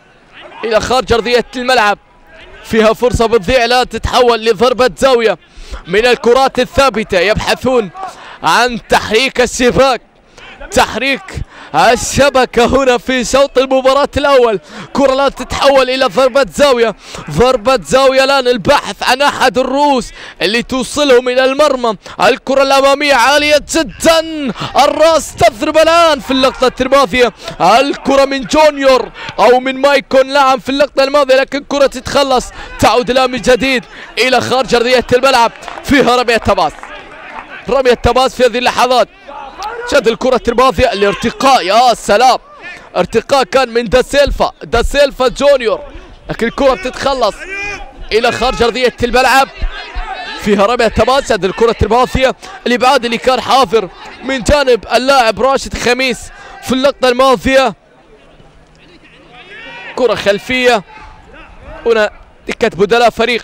إلى خارج أرضية الملعب. فيها فرصة بتضيع لا تتحول لضربة زاوية من الكرات الثابتة. يبحثون عن تحريك الشباك، تحريك الشبكة هنا في شوط المباراة الأول. كرة لا تتحول إلى ضربة زاوية، ضربة زاوية الآن. البحث عن أحد الرؤوس اللي توصلهم إلى المرمى. الكرة الأمامية عالية جدا، الراس تضرب الآن في اللقطة الماضية. الكرة من جونيور أو من مايكون لاعب في اللقطة الماضية، لكن كرة تتخلص. تعود الآن من جديد إلى خارج أرضية الملعب. فيها رمية تماس، رمية تماس في هذه اللحظات. شد الكرة الماضية الارتقاء، يا سلام، ارتقاء كان من داسيلفا، داسيلفا جونيور، لكن الكرة بتتخلص إلى خارج أرضية الملعب. فيها رمية تماس. شد الكرة الماضية، الإبعاد اللي كان حاضر من جانب اللاعب راشد خميس في اللقطة الماضية. كرة خلفية هنا، دكة بدلاء فريق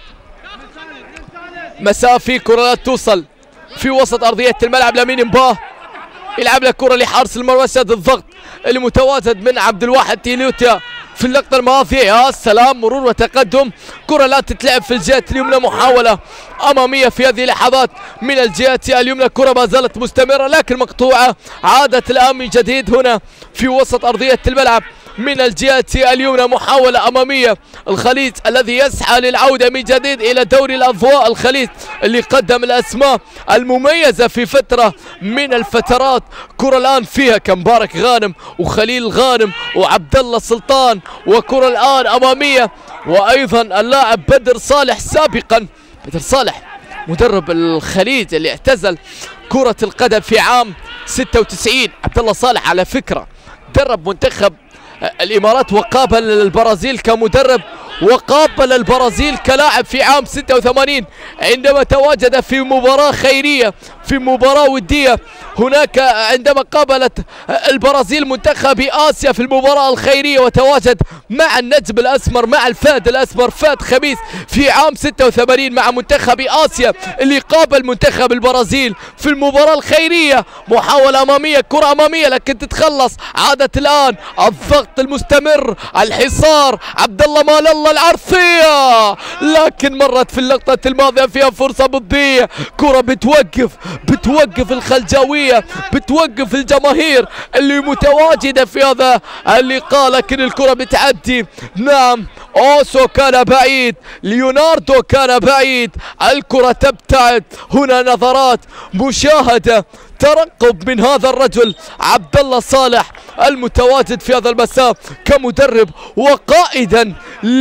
مسافي. كرة لا توصل في وسط أرضية الملعب. لامين مباه يلعب له كرة لحارس المرمى. شد الضغط المتواجد من عبد الواحد تيليوتا في اللقطة الماضية. يا سلام، مرور وتقدم. كرة لا تتلعب في الجهة اليمنى، محاولة أمامية في هذه اللحظات من الجهة اليمنى. كرة ما زالت مستمرة لكن مقطوعة. عادت الآن من جديد هنا في وسط أرضية الملعب من الجهة اليمنى. محاولة أمامية. الخليج الذي يسعى للعودة من جديد إلى دوري الأضواء. الخليج اللي قدم الأسماء المميزة في فترة من الفترات. كرة الآن فيها كمبارك غانم وخليل غانم وعبد الله سلطان، وكرة الآن أمامية. وأيضا اللاعب بدر صالح سابقا، بدر صالح مدرب الخليج اللي اعتزل كرة القدم في عام ستة وتسعين. عبد الله صالح على فكرة درب منتخب الامارات وقابل البرازيل كمدرب، وقابل البرازيل كلاعب في عام ستة وثمانين عندما تواجد في مباراة خيرية، في مباراة ودية هناك عندما قابلت البرازيل منتخب آسيا في المباراة الخيرية، وتواجد مع النجم الأسمر، مع الفهد الأسمر فهد خميس في عام ستة وثمانين مع منتخب آسيا اللي قابل منتخب البرازيل في المباراة الخيرية. محاولة أمامية، كرة أمامية لكن تتخلص. عادت الآن الضغط المستمر، الحصار. عبد الله مال الله العرضية، لكن مرت في اللقطة الماضية فيها فرصة بتضيع. كرة بتوقف بتوقف الخلجاوية، بتوقف الجماهير اللي متواجدة في هذا اللقاء، لكن الكرة بتعدي. نعم، اوسو كان بعيد، ليوناردو كان بعيد، الكرة تبتعد. هنا نظرات، مشاهدة، ترقب من هذا الرجل عبد الله صالح المتواجد في هذا المساء كمدرب وقائدا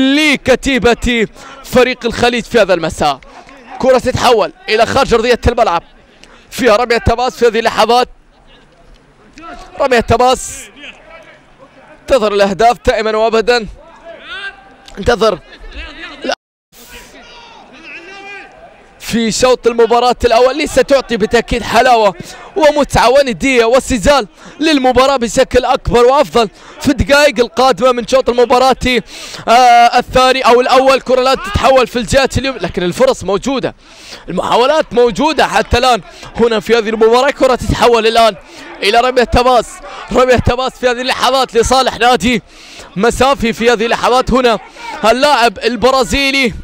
لكتيبة فريق الخليج في هذا المساء. كرة تتحول إلى خارج أرضية الملعب. فيها رمية تماس في هذه اللحظات. رمية تماس. انتظر الأهداف دائما وأبدا، انتظر في شوط المباراة الأول اللي ستعطي بالتأكيد حلاوة ومتعة وندية وسجال للمباراة بشكل أكبر وأفضل في الدقائق القادمة من شوط المباراة آه الثاني أو الأول. كرة لا تتحول في الجهة اليمنى، لكن الفرص موجودة، المحاولات موجودة حتى الآن هنا في هذه المباراة. كرة تتحول الآن إلى رمية تماس، رمية تماس في هذه اللحظات لصالح نادي مسافي. في هذه اللحظات هنا اللاعب البرازيلي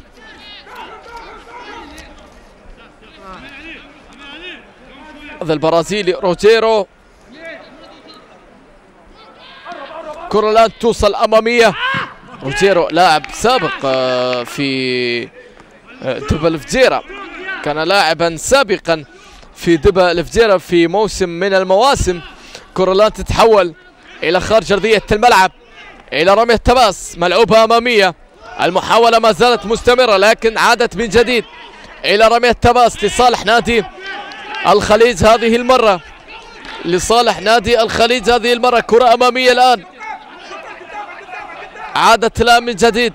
هذا البرازيلي روجيرو. كرة الآن توصل أمامية. روجيرو لاعب سابق في دبا الفجيرة، كان لاعبا سابقا في دبا الفجيرة في موسم من المواسم. كرة الآن تتحول إلى خارج أرضية الملعب إلى رمية تماس ملعوبة أمامية. المحاولة ما زالت مستمرة لكن عادت من جديد إلى رمية تماس لصالح نادي الخليج هذه المرة، لصالح نادي الخليج هذه المرة. كرة أمامية الآن، عادت الآن من جديد.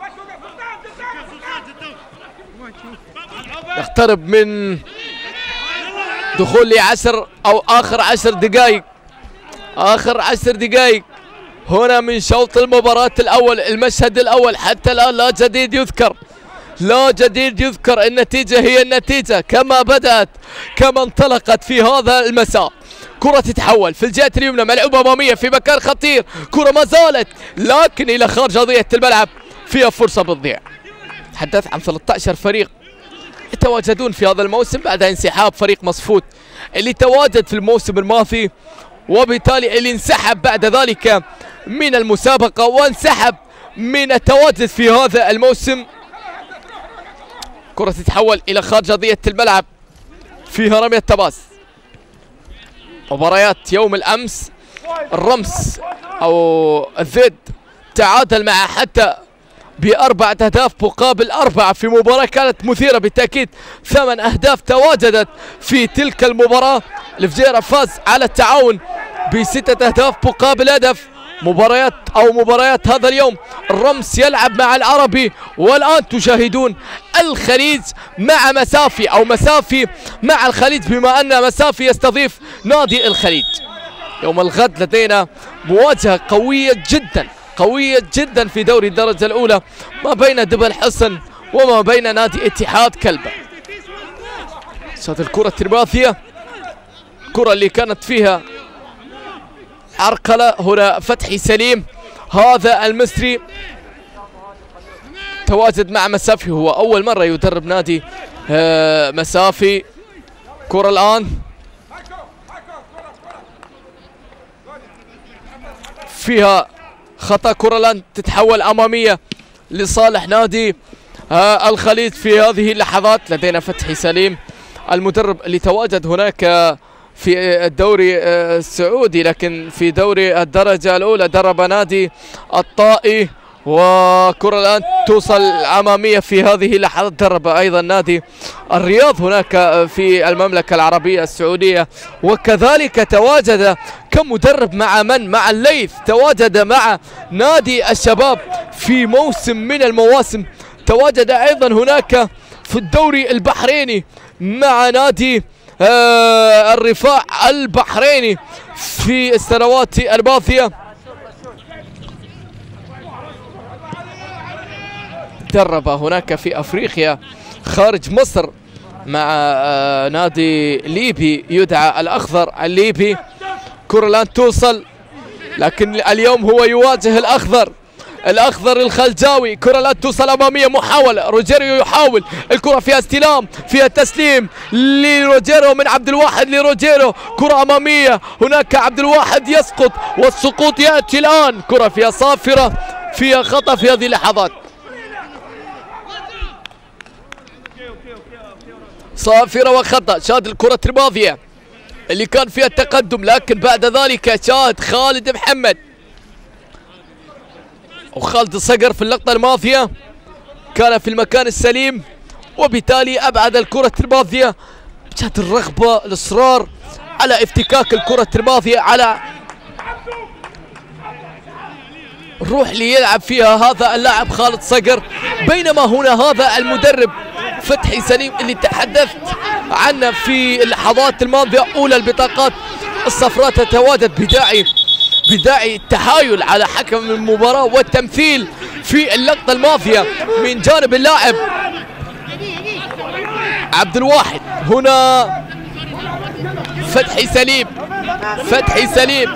نقترب من دخول لعشر أو آخر عشر دقائق، آخر عشر دقائق هنا من شوط المباراة الأول. المشهد الأول حتى الآن لا جديد يذكر، لا جديد يذكر. النتيجة هي النتيجة كما بدأت، كما انطلقت في هذا المساء. كرة تتحول في الجهة اليمنى، ملعوبة أمامية في مكان خطير، كرة ما زالت لكن إلى خارج أرضية الملعب، فيها فرصة بتضيع. تحدث عن ثلاثة عشر فريق يتواجدون في هذا الموسم بعد انسحاب فريق مصفوت اللي تواجد في الموسم الماضي، وبالتالي اللي انسحب بعد ذلك من المسابقة وانسحب من التواجد في هذا الموسم. كرة تتحول إلى خارج أرضية الملعب، فيها رمية تماس. مباريات يوم الأمس الرمس أو الذد تعادل مع حتى بأربعة أهداف مقابل أربعة في مباراة كانت مثيرة بالتأكيد. ثمان أهداف تواجدت في تلك المباراة. الفجيرة فاز على التعاون بستة أهداف مقابل هدف. مباريات أو مباريات هذا اليوم الرمس يلعب مع العربي، والآن تشاهدون الخليج مع مسافي أو مسافي مع الخليج، بما أن مسافي يستضيف نادي الخليج. يوم الغد لدينا مواجهة قوية جدا قوية جدا في دوري الدرجة الأولى ما بين دبل حصن وما بين نادي اتحاد كلبة. هذه الكرة الترباثية، الكرة اللي كانت فيها عرقلة، هنا فتحي سليم هذا المصري تواجد مع مسافي، هو أول مرة يدرب نادي مسافي. كرة الآن فيها خطأ، كرة الآن تتحول أمامية لصالح نادي آه الخليج في هذه اللحظات. لدينا فتحي سليم المدرب اللي تواجد هناك في الدوري آه السعودي، لكن في دوري الدرجة الأولى درب نادي الطائي. وكرة الآن توصل أمامية في هذه اللحظات، درب أيضا نادي الرياض هناك في المملكة العربية السعودية، وكذلك تواجد كمدرب مع من؟ مع الليث، تواجد مع نادي الشباب في موسم من المواسم، تواجد أيضا هناك في الدوري البحريني مع نادي آه الرفاع البحريني في السنوات الماضية. درب هناك في أفريقيا خارج مصر مع آه نادي ليبي يدعى الأخضر الليبي. كرة الآن توصل، لكن اليوم هو يواجه الأخضر الأخضر الخلجاوي. كرة الآن توصل أمامية، محاولة، روجيريو يحاول، الكرة فيها استلام، فيها تسليم لروجيريو من عبد الواحد لروجيريو، كرة أمامية، هناك عبد الواحد يسقط والسقوط يأتي الآن. كرة فيها صافرة، فيها خطأ في هذه اللحظات، صافرة وخطأ. شاهد الكرة الماضية اللي كان فيها التقدم، لكن بعد ذلك شاهد خالد محمد وخالد الصقر في اللقطة الماضية كان في المكان السليم، وبالتالي أبعد الكرة الماضية. شاهد الرغبة، الإصرار على افتكاك الكرة الماضية، على الروح اللي يلعب فيها هذا اللاعب خالد صقر، بينما هنا هذا المدرب فتحي سليم اللي تحدثت عنه في اللحظات الماضية. أولى البطاقات الصفراء تتواجد بداعي بداعي التحايل على حكم المباراة والتمثيل في اللقطة الماضية من جانب اللاعب عبد الواحد. هنا فتحي سليم فتحي سليم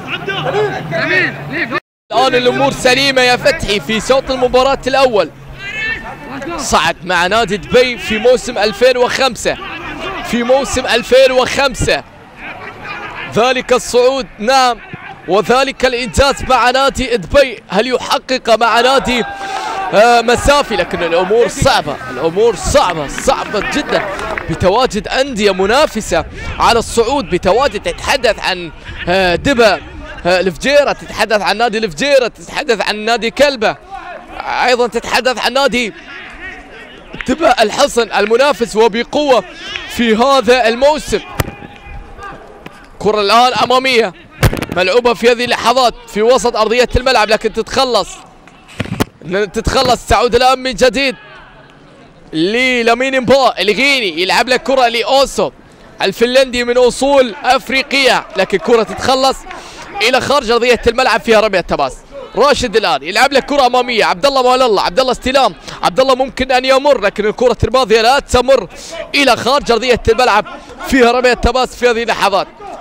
الآن الأمور سليمة يا فتحي في شوط المباراة الأول. صعد مع نادي دبي في موسم ألفين وخمسة في موسم ألفين وخمسة ذلك الصعود نعم، وذلك الإنجاز مع نادي دبي. هل يحقق مع نادي آه مسافي؟ لكن الأمور صعبة، الأمور صعبة صعبة جدا بتواجد أندية منافسة على الصعود، بتواجد تتحدث عن آه دبا آه الفجيرة، تتحدث عن نادي الفجيرة، تتحدث عن نادي كلبة، أيضا تتحدث عن نادي دبا الحصن المنافس وبقوة في هذا الموسم. كرة الآن أمامية ملعوبة في هذه اللحظات في وسط أرضية الملعب، لكن تتخلص تتخلص تعود الآن من جديد للامين با الغيني، يلعب لك كرة لأوسو الفنلندي من أصول أفريقية، لكن كرة تتخلص إلى خارج أرضية الملعب، فيها رمية تماس. راشد الآن يلعب لك كرة أمامية، عبد الله مال الله، عبد الله استلام، عبد الله ممكن أن يمر، لكن الكرة الماضية لا تمر إلى خارج أرضية الملعب، فيها رمية تماس في هذه اللحظات.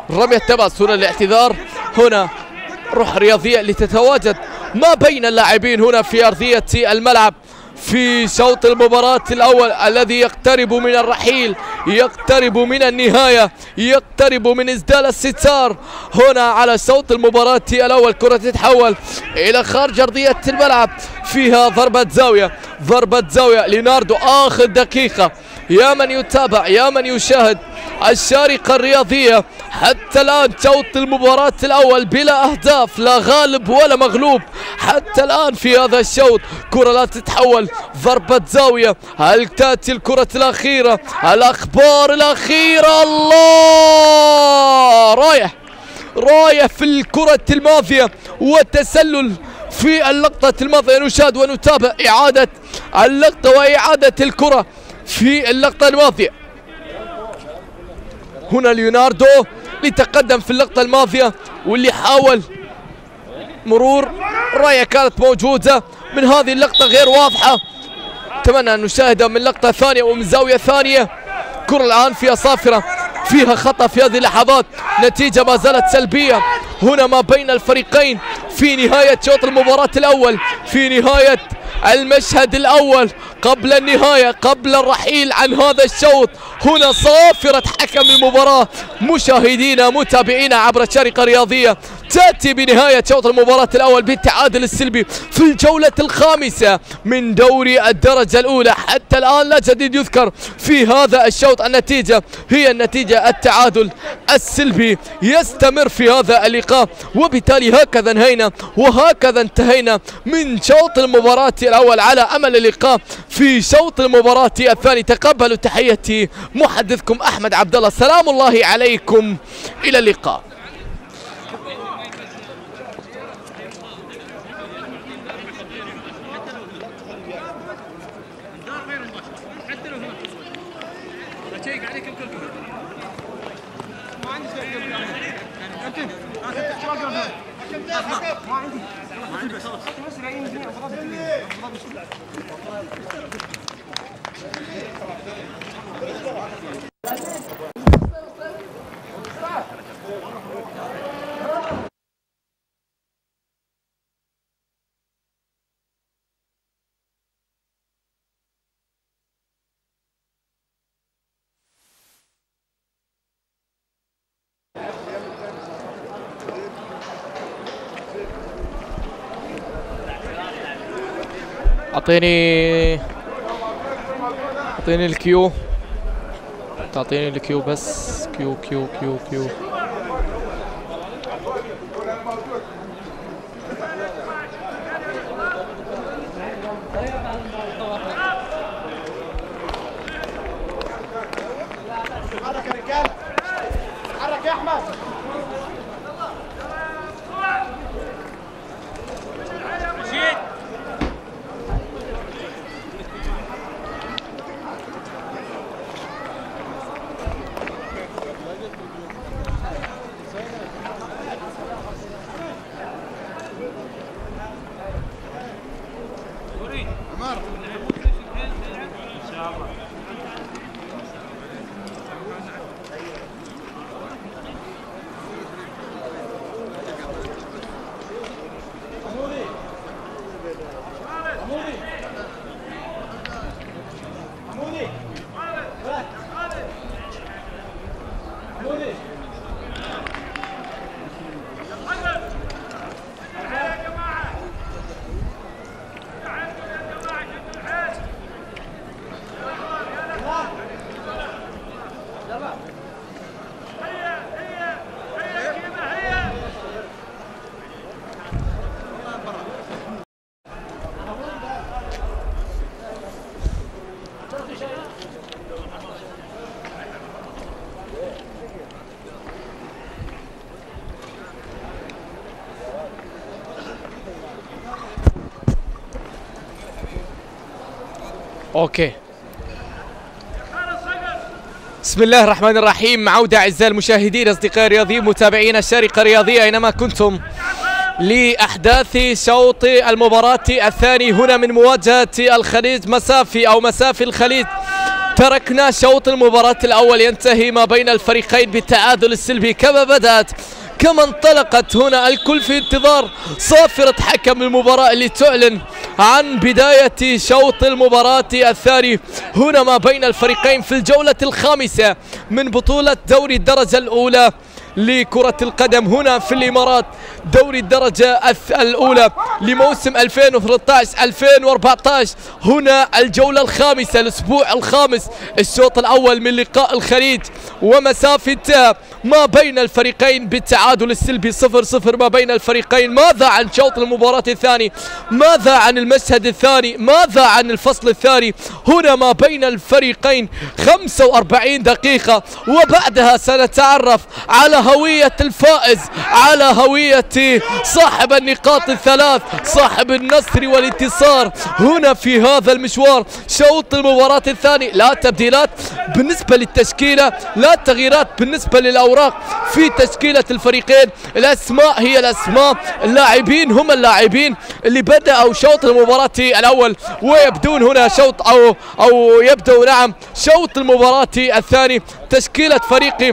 رمية تماس هنا الاعتذار. هنا روح رياضية لتتواجد ما بين اللاعبين هنا في أرضية الملعب في شوط المباراة الأول الذي يقترب من الرحيل، يقترب من النهاية، يقترب من إسدال الستار. هنا على شوط المباراة الأول كرة تتحول إلى خارج أرضية الملعب، فيها ضربة زاوية، ضربة زاوية ليوناردو. آخر دقيقة يا من يتابع يا من يشاهد الشارقة الرياضية حتى الآن شوط المباراة الأول بلا أهداف، لا غالب ولا مغلوب حتى الآن في هذا الشوط. كرة لا تتحول، ضربة زاوية. هل تأتي الكرة الأخيرة؟ الأخبار الأخيرة. الله، رايح رايح في الكرة الماضية والتسلل في اللقطة الماضية. نشاهد ونتابع إعادة اللقطة وإعادة الكرة في اللقطة الماضية. هنا ليوناردو لتقدم في اللقطة الماضية واللي حاول مرور. راية كانت موجودة من هذه اللقطة غير واضحة، أتمنى أن نشاهدها من لقطة ثانية ومن زاوية ثانية. كرة الآن فيها صافرة، فيها خطأ في هذه اللحظات، نتيجة ما زالت سلبية هنا ما بين الفريقين في نهاية شوط المباراة الأول، في نهاية المشهد الأول قبل النهاية، قبل الرحيل عن هذا الشوط. هنا صافرة حكم المباراة. مشاهدينا متابعينا عبر الشارقة الرياضية، تأتي بنهاية شوط المباراة الأول بالتعادل السلبي في الجولة الخامسة من دوري الدرجة الأولى. حتى الآن لا جديد يذكر في هذا الشوط، النتيجة هي النتيجة التعادل السلبي يستمر في هذا اللقاء. وبالتالي هكذا انهينا وهكذا انتهينا من شوط المباراة الأول، على أمل اللقاء في شوط المباراة الثاني. تقبلوا تحياتي محدثكم أحمد عبد الله، سلام الله عليكم، إلى اللقاء. اعطيني اعطيني الكيو، تعطيني الكيو بس. كيو كيو كيو كيو حرك يا رجال، حرك يا احمد. اوكي، بسم الله الرحمن الرحيم. عودة أعزائي المشاهدين، أصدقائي الرياضيين، متابعين الشارقة الرياضية أينما كنتم، لأحداث شوط المباراة الثاني هنا من مواجهة الخليج مسافي أو مسافي الخليج تركنا شوط المباراة الأول ينتهي ما بين الفريقين بالتعادل السلبي كما بدأت كما انطلقت. هنا الكل في انتظار صافرة حكم المباراة اللي تعلن عن بداية شوط المباراة الثاني هنا ما بين الفريقين في الجولة الخامسة من بطولة دوري الدرجة الأولى لكرة القدم هنا في الإمارات. دوري الدرجة الأولى لموسم ألفين وثلاثة عشر ألفين وأربعة عشر. هنا الجولة الخامسة الأسبوع الخامس. الشوط الأول من لقاء الخليج ومسافة ما بين الفريقين بالتعادل السلبي صفر صفر ما بين الفريقين. ماذا عن شوط المباراة الثاني؟ ماذا عن المشهد الثاني؟ ماذا عن الفصل الثاني؟ هنا ما بين الفريقين خمسة وأربعين دقيقة وبعدها سنتعرف على هوية الفائز، على هوية صاحب النقاط الثلاث، صاحب النصر والانتصار هنا في هذا المشوار. شوط المباراة الثاني لا تبديلات بالنسبة للتشكيلة، لا تغييرات بالنسبة للأوراق في تشكيلة الفريقين. الأسماء هي الأسماء، اللاعبين هم اللاعبين اللي بدأوا شوط المباراة الأول ويبدون هنا شوط أو أو يبدأوا نعم شوط المباراة الثاني. تشكيلة فريق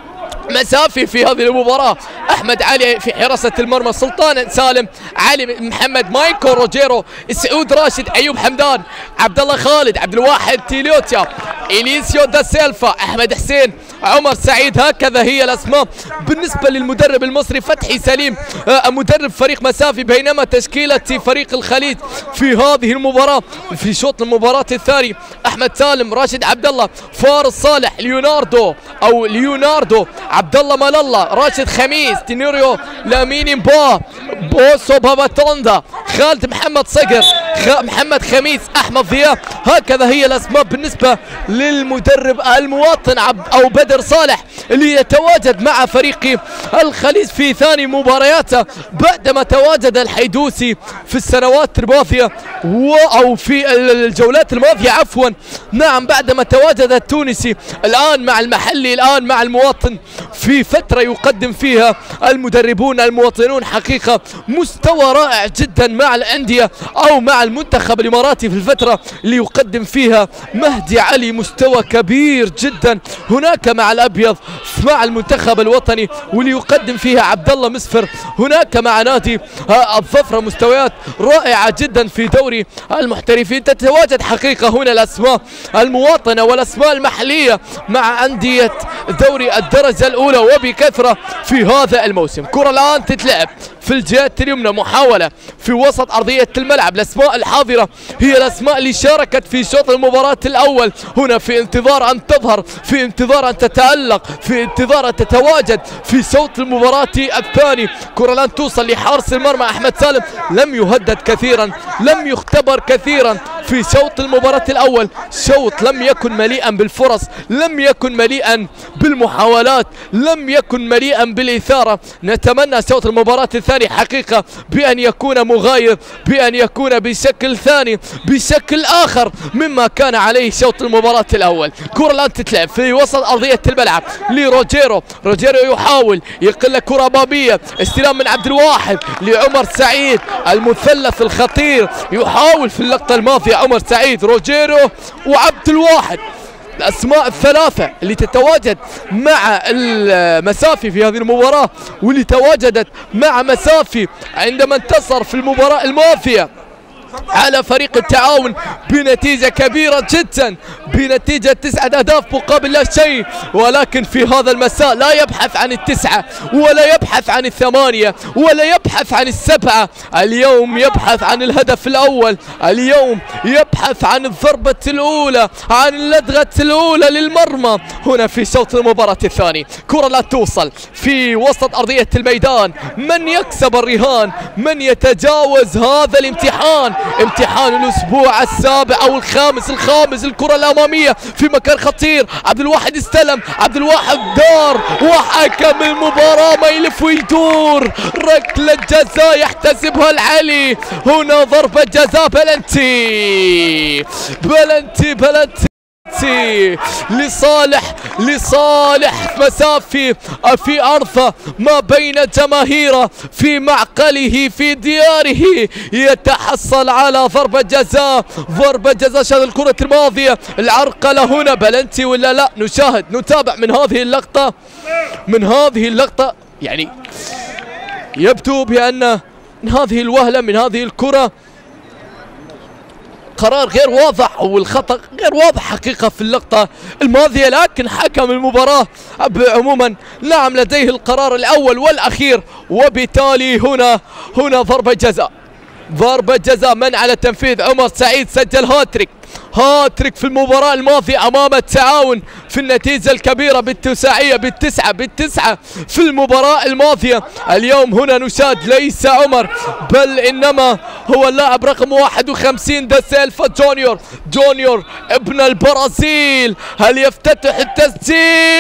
مسافي في هذه المباراة: أحمد علي في حراسة المرمى، سلطان سالم، علي محمد، مايكو روجيرو، سعود راشد، أيوب حمدان، عبد الله خالد، عبد الواحد تيليوتيا، إليسيو دا سيلفا، أحمد حسين، عمر سعيد. هكذا هي الأسماء بالنسبة للمدرب المصري فتحي سليم مدرب فريق مسافي. بينما تشكيلة فريق الخليج في هذه المباراة في شوط المباراة الثاني: أحمد سالم، راشد عبد الله، فارس صالح، ليوناردو أو ليوناردو، عبد الله مال الله، راشد خميس، تينيريو لامين با، بوسو باباتوندا، خالد محمد صقر، خ... محمد خميس، احمد ضياء. هكذا هي الاسماء بالنسبه للمدرب المواطن عبد او بدر صالح اللي يتواجد مع فريق الخليج في ثاني مبارياته بعدما تواجد الحيدوسي في السنوات الماضيه و... او في الجولات الماضيه عفوا نعم بعدما تواجد التونسي. الان مع المحلي، الان مع المواطن في فترة يقدم فيها المدربون المواطنون حقيقة مستوى رائع جدا مع الأندية أو مع المنتخب الإماراتي في الفترة اللي يقدم فيها مهدي علي مستوى كبير جدا هناك مع الأبيض مع المنتخب الوطني، واللي يقدم فيها عبد الله مسفر هناك مع نادي الظفرة مستويات رائعة جدا في دوري المحترفين. تتواجد حقيقة هنا الأسماء المواطنة والأسماء المحلية مع أندية دوري الدرجة الأولى وبكثرة في هذا الموسم. كرة الآن تتلعب في الجهة اليمنى، محاولة في وسط أرضية الملعب. الأسماء الحاضرة هي الأسماء اللي شاركت في شوط المباراة الأول هنا في انتظار أن تظهر، في انتظار أن تتألق، في انتظار أن تتواجد في شوط المباراة الثاني. كرة الآن توصل لحارس المرمى أحمد سالم، لم يهدد كثيرا، لم يختبر كثيرا في شوط المباراة الأول. شوط لم يكن مليئا بالفرص، لم يكن مليئا بالمحاولات، لم يكن مليئا بالإثارة. نتمنى شوط المباراة الثاني حقيقة بأن يكون مغاير، بأن يكون بشكل ثاني، بشكل آخر مما كان عليه شوط المباراة الأول. كرة الآن تتلعب في وسط أرضية الملعب لروجيرو، روجيرو يحاول يقل كرة بابية، استلام من عبد الواحد لعمر سعيد، المثلث الخطير يحاول في اللقطة الماضية عمر سعيد، روجيرو وعبد الواحد. الأسماء الثلاثة اللي تتواجد مع المسافي في هذه المباراة واللي تواجدت مع مسافي عندما انتصر في المباراة الماضية على فريق التعاون بنتيجة كبيرة جدا، بنتيجة تسعة أهداف مقابل لا شيء. ولكن في هذا المساء لا يبحث عن التسعة ولا يبحث عن الثمانية ولا يبحث عن السبعة، اليوم يبحث عن الهدف الأول، اليوم يبحث عن الضربة الأولى، عن اللدغة الأولى للمرمى هنا في شوط المباراة الثاني. كرة لا توصل في وسط أرضية الميدان، من يكسب الرهان؟ من يتجاوز هذا الامتحان؟ امتحان الاسبوع السابع او الخامس الخامس. الكرة الامامية في مكان خطير، عبد الواحد استلم، عبد الواحد دار وحكم المباراة ما يلف ويدور. ركلة جزاء يحتسبها العلي، هنا ضربة جزاء بلنتي بلنتي بلنتي لصالح لصالح مسافي في أرضه ما بين جماهيره في معقله في دياره، يتحصل على ضربة جزاء. ضربة جزاء شاهد الكرة الماضية، العرقلة هنا بلنتي ولا لا؟ نشاهد نتابع من هذه اللقطة من هذه اللقطة يعني يبدو بأن من هذه الوهلة من هذه الكرة قرار غير واضح والخطأ غير واضح حقيقة في اللقطة الماضية، لكن حكم المباراة عموما نعم لديه القرار الأول والأخير، وبالتالي هنا هنا ضربة جزاء. ضربة جزاء من على تنفيذ عمر سعيد، سجل هاتريك هاتريك في المباراة الماضية أمام التعاون في النتيجة الكبيرة بالتساعية بالتسعة بالتسعة في المباراة الماضية. اليوم هنا نشاهد ليس عمر بل إنما هو اللاعب رقم واحد وخمسين دا سيلفا جونيور جونيور ابن البرازيل. هل يفتتح التسجيل؟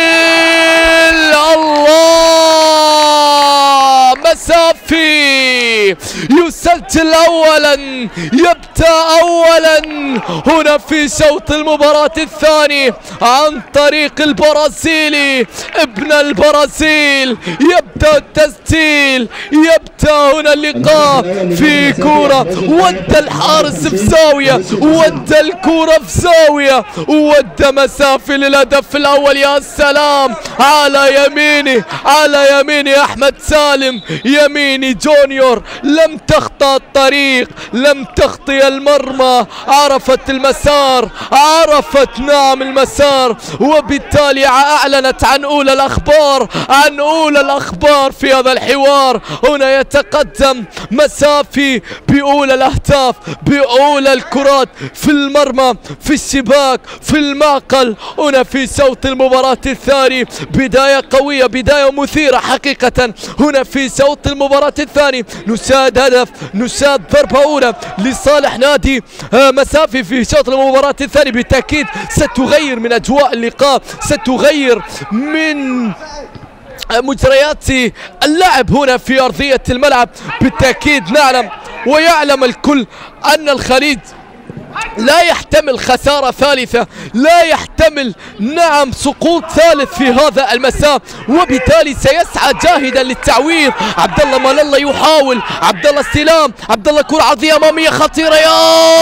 الله، مسافي يسجل أولا، يبدأ أولا هنا في شوط المباراة الثاني عن طريق البرازيلي ابن البرازيل. يبدأ التسجيل، يبدأ هنا اللقاء في كورة ودى الحارس في زاوية، ودى الكورة في زاوية، ودى مسافي للهدف الأول. يا سلام على يميني على يميني أحمد سالم، يميني جونيور لم تخطى الطريق، لم تخطي المرمى، عرفت المسار، عرفت نعم المسار، وبالتالي أعلنت عن أولى الأخبار عن أولى الأخبار في هذا الحوار. هنا يتقدم مسافي بأولى الأهداف، بأولى الكرات في المرمى، في الشباك، في المعقل. هنا في شوط المباراة الثاني بداية قوية، بداية مثيرة حقيقة. هنا في شوط المباراة الثاني نشاهد هدف، نشاهد ضربة أولى لصالح نادي مسافي في شوط المباراة الثاني. بالتأكيد ستغير من أجواء اللقاء، ستغير من مجريات اللعب هنا في أرضية الملعب. بالتأكيد نعلم ويعلم الكل أن الخليج لا يحتمل خسارة ثالثة، لا يحتمل نعم سقوط ثالث في هذا المساء، وبالتالي سيسعى جاهدا للتعويض. عبد الله مال الله يحاول، عبد الله استلام، عبد الله كرة عرضية أمامية خطيرة، يا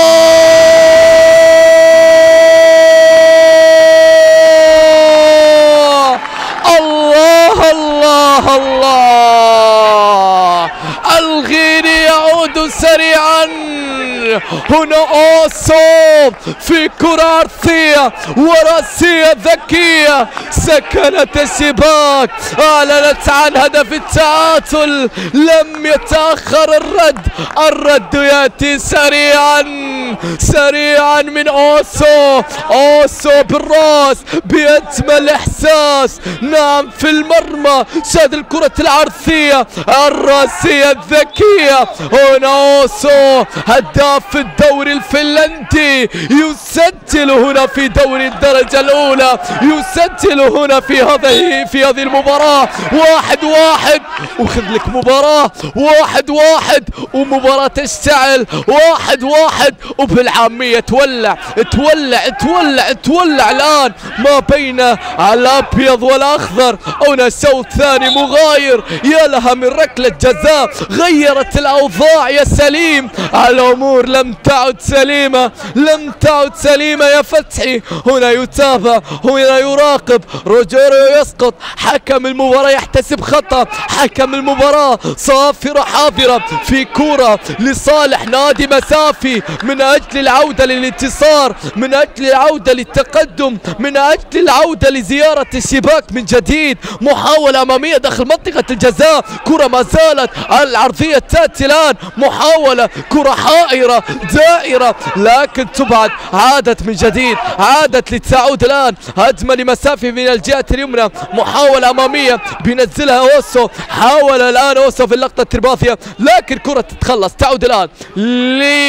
الله الله الله. الغيني يعود سريعا، هنا اوسو في كرة أرضية وراسية ذكية سكنت الشباك، أعلنت عن هدف التعادل. لم يتأخر الرد، الرد يأتي سريعا سريعا من اوسو. اوسو بالراس بأجمل إحساس، نعم في المرمى، شاد الكرة العرضية الراسية الذكية. هنا اوسو هداف في الدوري الفنلندي، يسجل هنا في دوري الدرجة الأولى، يسجل هنا في هذه في هذه المباراة. واحد واحد وخذ لك مباراة واحد واحد ومباراة تشتعل واحد واحد، وبالعامية تولع تولع تولع تولع الآن ما بين الأبيض والأخضر. هنا شوط ثاني مغاير، يا لها من ركلة جزاء غيرت الأوضاع يا سليم. الأمور لم تعد سليمة، لم تعد سليمة يا فتحي. هنا يتابع، هنا يراقب، روجيريو يسقط، حكم المباراة يحتسب خطأ، حكم المباراة صافرة حاضرة في كرة لصالح نادي مسافي من أجل العودة للانتصار، من أجل العودة للتقدم، من أجل العودة لزيارة الشباك من جديد. محاولة أمامية داخل منطقة الجزاء، كرة ما زالت العرضية تأتي الآن، محاولة كرة حائرة دائرة لكن تبعد، عادت من جديد، عادت لتعود الآن. هجمة لمسافي من الجهة اليمنى، محاولة أمامية بينزلها اوسو، حاول الآن اوسو في اللقطة الترباثية لكن كرة تتخلص، تعود الآن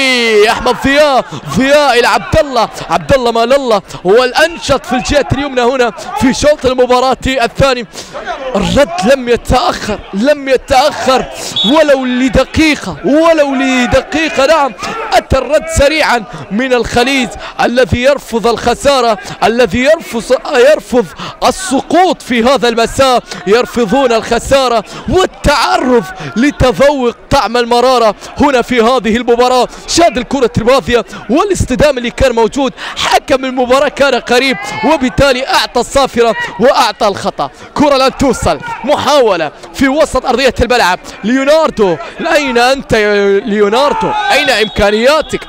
لأحمد ضياء، ضياء إلى عبد الله، عبد الله مال الله هو الأنشط في الجهة اليمنى هنا في شوط المباراة الثاني. الرد لم يتأخر، لم يتأخر ولو لدقيقة، ولو لدقيقة. نعم أتى الرد سريعا من الخليج الذي يرفض الخسارة، الذي يرفض يرفض السقوط في هذا المساء، يرفضون الخسارة والتعرض لتذوق طعم المرارة هنا في هذه المباراة. شاد الكرة الرباضية والاصطدام اللي كان موجود، حكم المباراة كان قريب وبالتالي أعطى الصافرة وأعطى الخطأ. كرة لن توصل، محاولة في وسط أرضية الملعب. ليوناردو، أين أنت يا ليوناردو؟ أين إمكانياتك؟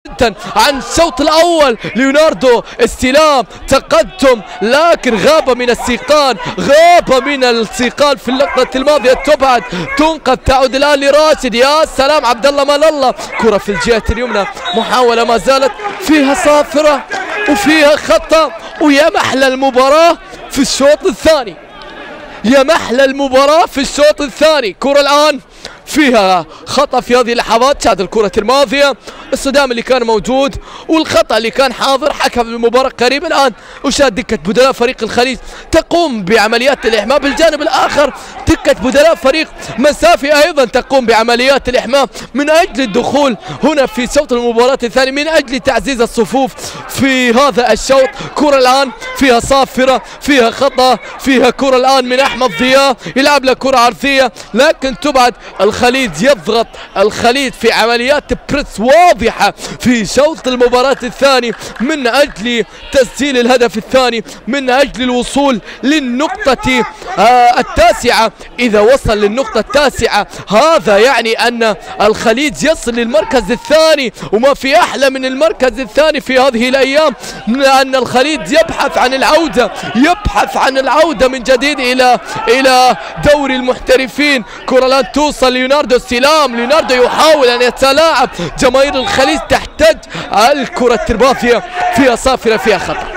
عن الشوط الأول ليوناردو استلام تقدم لكن غاب من السيقان، غاب من السيقان في اللقطة الماضية. تبعد تنقذ، تعود الآن لراشد. يا سلام عبد الله مال الله، كرة في الجهة اليمنى، محاولة ما زالت فيها صافرة وفيها خطأ. ويا محلى المباراة في الشوط الثاني، يا محلى المباراة في الشوط الثاني. كرة الآن فيها خطأ في هذه اللحظات. شاهد الكرة الماضية، الصدام اللي كان موجود والخطأ اللي كان حاضر، حكم المباراة قريب الآن. وشاهد دكة بدلاء فريق الخليج تقوم بعمليات الإحماء. بالجانب الآخر دكة بدلاء فريق مسافي أيضا تقوم بعمليات الإحماء من أجل الدخول هنا في شوط المباراة الثاني، من أجل تعزيز الصفوف في هذا الشوط. كرة الآن فيها صافرة، فيها خطأ، فيها كرة الآن من أحمد ضياء، يلعب له كرة عرضية لكن تبعد. الخليج يضغط، الخليج في عمليات بريس واضحة في شوط المباراة الثاني من أجل تسجيل الهدف الثاني، من أجل الوصول للنقطة آه التاسعة. إذا وصل للنقطة التاسعة هذا يعني أن الخليج يصل للمركز الثاني، وما في أحلى من المركز الثاني في هذه الأيام، لأن الخليج يبحث عن العودة، يبحث عن العودة من جديد إلى إلى دوري المحترفين. كرة لا توصل ليوناردو، استلام ليوناردو يحاول أن يتلاعب، جماهير الخليج تحتاج. الكرة الترباثية فيها صافرة، فيها خطأ،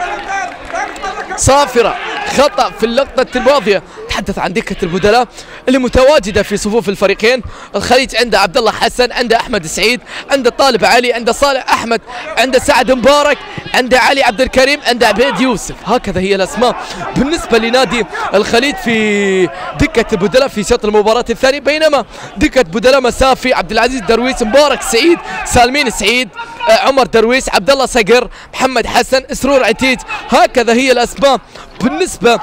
صافرة خطأ في اللقطة الترباثية. تحدث عن دكة البدلاء اللي متواجدة في صفوف الفريقين. الخليج عنده عبد الله حسن، عنده أحمد سعيد، عنده طالب علي، عنده صالح أحمد، عنده سعد مبارك، عنده علي عبد الكريم، عنده عبيد يوسف. هكذا هي الأسماء بالنسبة لنادي الخليج في دكة البدلاء في شوط المباراة الثاني. بينما دكة بدلاء مسافي عبد العزيز درويش، مبارك سعيد، سالمين سعيد، عمر درويش، عبد الله صقر، محمد حسن، سرور عتيج. هكذا هي الأسماء بالنسبة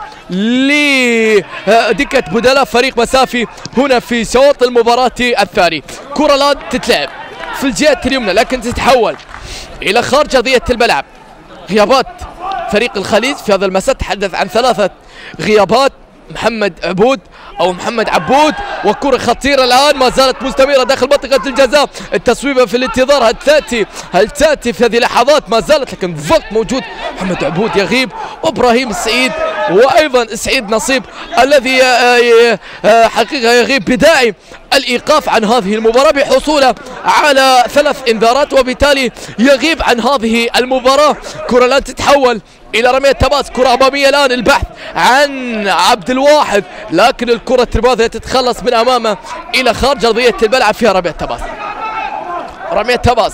لدكة بدلاء فريق مسافي هنا في شوط المباراة الثاني. كرة الآن تتلعب في الجهة اليمنى لكن تتحول إلى خارج أرضية الملعب. غيابات فريق الخليج في هذا المساء، تحدث عن ثلاثة غيابات. محمد عبود او محمد عبود، وكرة خطيرة الان ما زالت مستمرة داخل منطقة الجزاء. التصويبة في الانتظار، هل تاتي هل تاتي في هذه اللحظات؟ ما زالت لكن الضغط موجود. محمد عبود يغيب، وابراهيم السعيد وايضا سعيد نصيب الذي حقيقة يغيب بداعي الايقاف عن هذه المباراة بحصوله على ثلاث انذارات، وبالتالي يغيب عن هذه المباراة. كرة الان تتحول إلى رمية تماس، كرة أمامية الآن، البحث عن عبد الواحد لكن الكرة الترباثية تتخلص من أمامه إلى خارج أرضية الملعب. فيها رمية تماس، رمية تماس.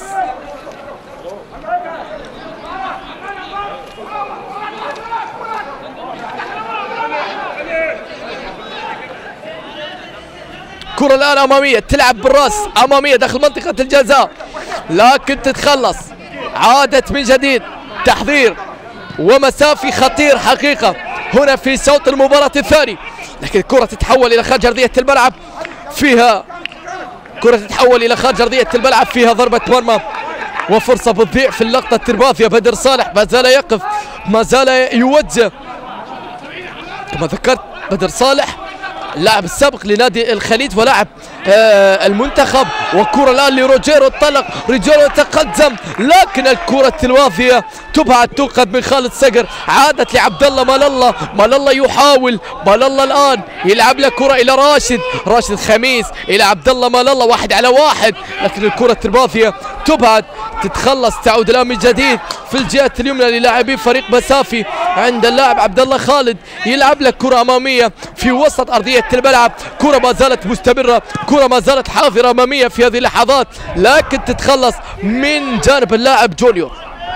كرة الآن أمامية، تلعب بالرأس أمامية داخل منطقة الجزاء لكن تتخلص. عادت من جديد، تحضير ومسافي خطير حقيقة هنا في شوط المباراة الثاني، لكن الكرة تتحول إلى خارج أرضية الملعب. فيها كرة تتحول إلى خارج أرضية الملعب، فيها ضربة مرمى وفرصة بتضيع في اللقطة الترباثية. بدر صالح ما زال يقف، ما زال يوجه. كما ذكرت بدر صالح اللاعب السابق لنادي الخليج ولاعب آه المنتخب. والكرة الآن لروجيرو، الطلق روجيرو تقدم لكن الكرة الترباثية تبعد، تنقذ من خالد صقر. عادت لعبد الله مال الله، مال الله يحاول، مال الله الآن يلعب له كرة إلى راشد، راشد خميس إلى عبد الله مال الله، واحد على واحد لكن الكرة الترباثية تبعد تتخلص، تعود الان من جديد في الجهه اليمنى للاعبي فريق مسافي عند اللاعب عبد الله خالد، يلعب لك كره اماميه في وسط ارضيه الملعب، كره ما زالت مستمره، كره ما زالت حاضره اماميه في هذه اللحظات، لكن تتخلص من جانب اللاعب جونيور.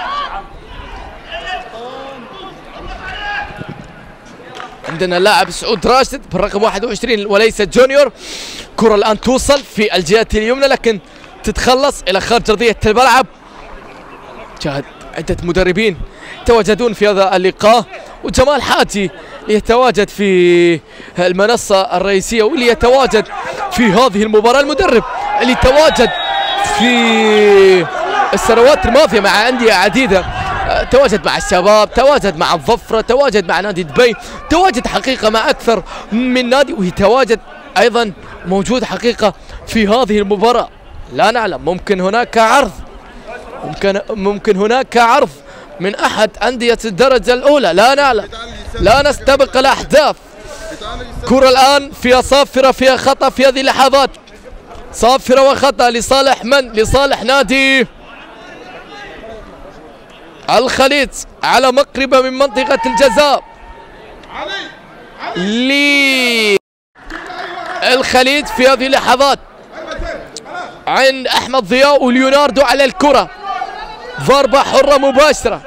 عندنا اللاعب سعود راشد بالرقم واحد وعشرين وليس جونيور. كرة الآن توصل في الجهة اليمنى لكن تتخلص إلى خارج أرضية الملعب. شاهد عدة مدربين يتواجدون في هذا اللقاء، وجمال حاجي يتواجد في المنصة الرئيسية واللي يتواجد في هذه المباراة، المدرب اللي تواجد في السنوات الماضية مع أندية عديدة، تواجد مع الشباب، تواجد مع الظفرة، تواجد مع نادي دبي، تواجد حقيقة مع أكثر من نادي، ويتواجد أيضا موجود حقيقة في هذه المباراة. لا نعلم، ممكن هناك عرض، ممكن ممكن هناك عرض من أحد أندية الدرجة الأولى، لا نعلم، لا نستبق الأحداث. كرة الآن فيها صافرة، فيها خطأ في هذه اللحظات، صافرة وخطأ لصالح من؟ لصالح نادي الخليج على مقربة من منطقة الجزاء للخليج في هذه اللحظات عند أحمد ضياء وليوناردو على الكرة، ضربة حرة مباشرة.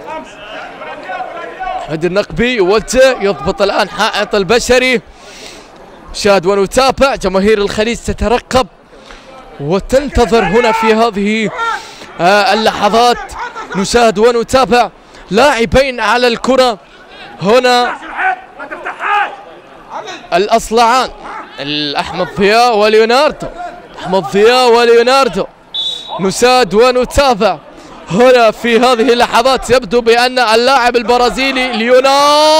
أحمد النقبي يوجه، يضبط الآن حائط البشري. شاهد ونتابع، جماهير الخليج تترقب وتنتظر هنا في هذه اللحظات. نشاهد ونتابع لاعبين على الكرة هنا، الأصلعان أحمد ضياء وليوناردو، أحمد ضياء وليوناردو. نشاهد ونتابع هنا في هذه اللحظات، يبدو بأن اللاعب البرازيلي ليوناردو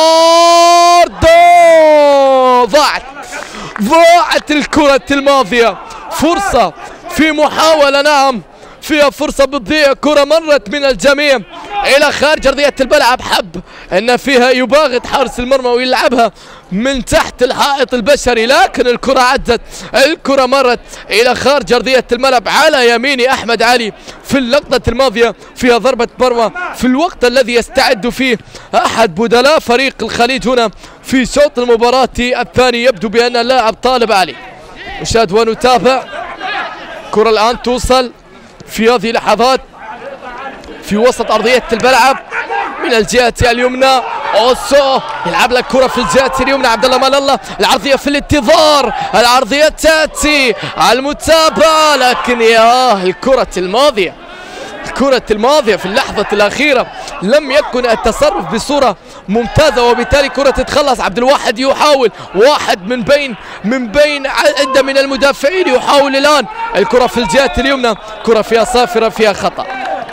ضاعت ضاعت الكرة الماضية، فرصة في محاولة، نعم فيها فرصة بتضيع، كرة مرت من الجميع إلى خارج أرضية الملعب، حب أن فيها يباغت حارس المرمى ويلعبها من تحت الحائط البشري، لكن الكرة عدت، الكرة مرت إلى خارج أرضية الملعب على يمين أحمد علي في اللقطة الماضية، فيها ضربة مرمى في الوقت الذي يستعد فيه أحد بدلاء فريق الخليج هنا في شوط المباراة الثاني. يبدو بأن اللاعب طالب علي. نشاهد ونتابع، كرة الآن توصل في هذه اللحظات في وسط أرضية الملعب من الجهة اليمنى. أوسو يلعب لك كرة في الجهة اليمنى، عبد الله مان الله، العرضية في الانتظار، العرضية تأتي على المتابعة، لكن ياه الكرة الماضية، الكرة الماضية في اللحظة الأخيرة لم يكن التصرف بصورة ممتازة، وبالتالي كرة تتخلص. عبد الواحد يحاول، واحد من بين من بين عدة من المدافعين يحاول الآن، الكرة في الجهة اليمنى، كرة فيها صافرة، فيها خطأ.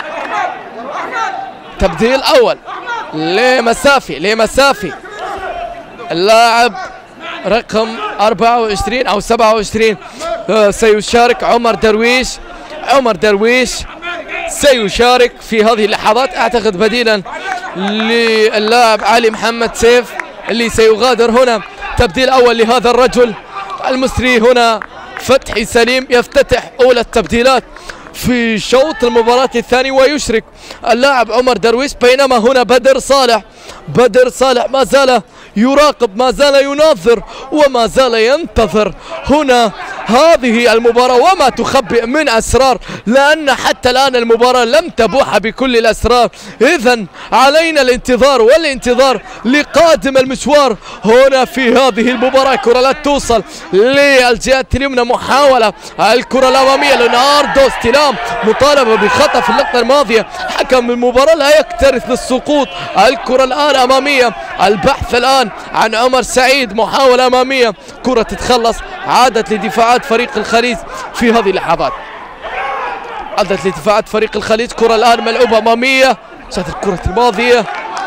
تبديل أول لمسافي لمسافي اللاعب رقم أربعة وعشرين أو سبعة وعشرين سيشارك عمر درويش، عمر درويش سيشارك في هذه اللحظات، اعتقد بديلا للاعب علي محمد سيف اللي سيغادر هنا. تبديل اول لهذا الرجل المصري هنا، فتحي سليم يفتتح اولى التبديلات في شوط المباراة الثاني، ويشرك اللاعب عمر درويش، بينما هنا بدر صالح، بدر صالح ما زال يراقب، ما زال يناظر وما زال ينتظر هنا هذه المباراة وما تخبئ من أسرار، لأن حتى الآن المباراة لم تبوح بكل الأسرار، إذن علينا الانتظار والانتظار لقادم المشوار هنا في هذه المباراة. كرة لا توصل للجهة اليمنى، محاولة الكرة الأمامية، ليوناردو استلام، مطالبة بخطأ في اللقطة الماضية، حكم المباراة لا يكترث للسقوط. الكرة الآن أمامية، البحث الآن عن عمر سعيد، محاولة أمامية، كرة تتخلص، عادت لدفاعات فريق الخليج في هذه اللحظات، عادت لدفاعات فريق الخليج. كرة الآن ملعوبة أمامية، شاهد الكرة الماضية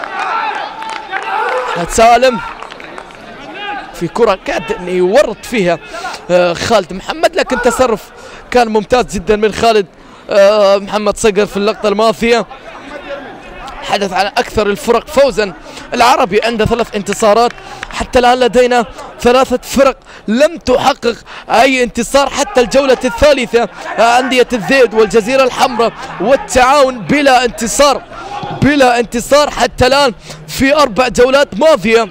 أحمد سالم في كرة كاد أن يورط فيها خالد محمد، لكن تصرف كان ممتاز جدا من خالد محمد صقر في اللقطة الماضية. حدث عن أكثر الفرق فوزا العربي عنده ثلاث انتصارات. حتى الآن لدينا ثلاثة فرق لم تحقق أي انتصار حتى الجولة الثالثة. أندية الذيد والجزيرة الحمراء والتعاون بلا انتصار بلا انتصار حتى الآن في أربع جولات ماضية.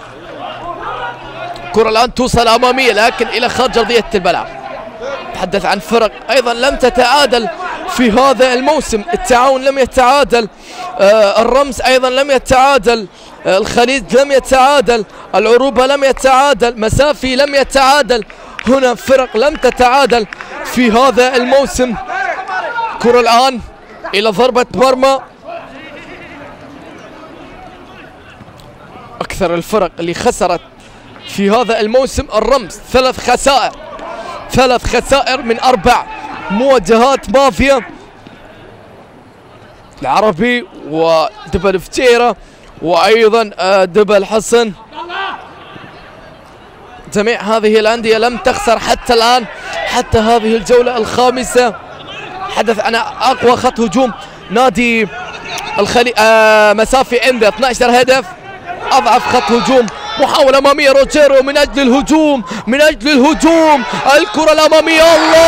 الكرة الآن توصل أمامية لكن إلى خارج أرضية الملعب. نتحدث عن فرق أيضا لم تتعادل في هذا الموسم. التعاون لم يتعادل، آه الرمز أيضا لم يتعادل، آه الخليج لم يتعادل، العروبة لم يتعادل، مسافي لم يتعادل. هنا فرق لم تتعادل في هذا الموسم. كرة الآن إلى ضربة مرمى. أكثر الفرق اللي خسرت في هذا الموسم الرمز، ثلاث خسائر ثلاث خسائر من أربع مواجهات ماضية. العربي ودبل فتيرة وأيضا دبل حسن. جميع هذه الأندية لم تخسر حتى الآن حتى هذه الجولة الخامسة. حدث عن أقوى خط هجوم نادي الخليج، آه مسافي عنده اثني عشر هدف. أضعف خط هجوم محاولة أمامية روجيرو من أجل الهجوم من أجل الهجوم الكرة الأمامية.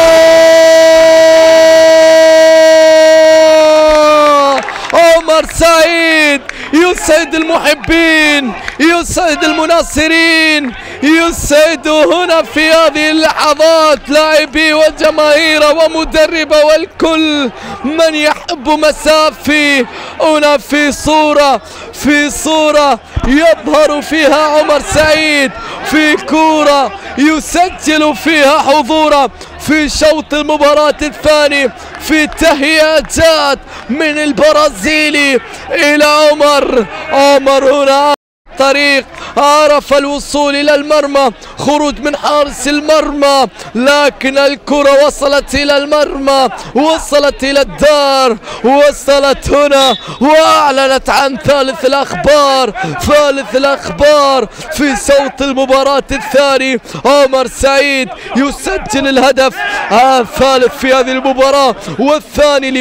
الله! عمر سعيد يسعد المحبين، يسعد المناصرين، يسعد هنا في هذه اللحظات لاعبي وجماهير ومدربة والكل من يحب مسافي. هنا في صورة في صورة يظهر فيها عمر سعيد في كورة يسجل فيها حضوره في شوط المباراة الثاني في تهيئات من البرازيلي إلى عمر. عمر هنا طريق عرف الوصول إلى المرمى، خروج من حارس المرمى، لكن الكرة وصلت إلى المرمى، وصلت إلى الدار، وصلت هنا وأعلنت عن ثالث الأخبار. ثالث الأخبار في صوت المباراة الثاني. عمر سعيد يسجل الهدف الثالث في هذه المباراة والثاني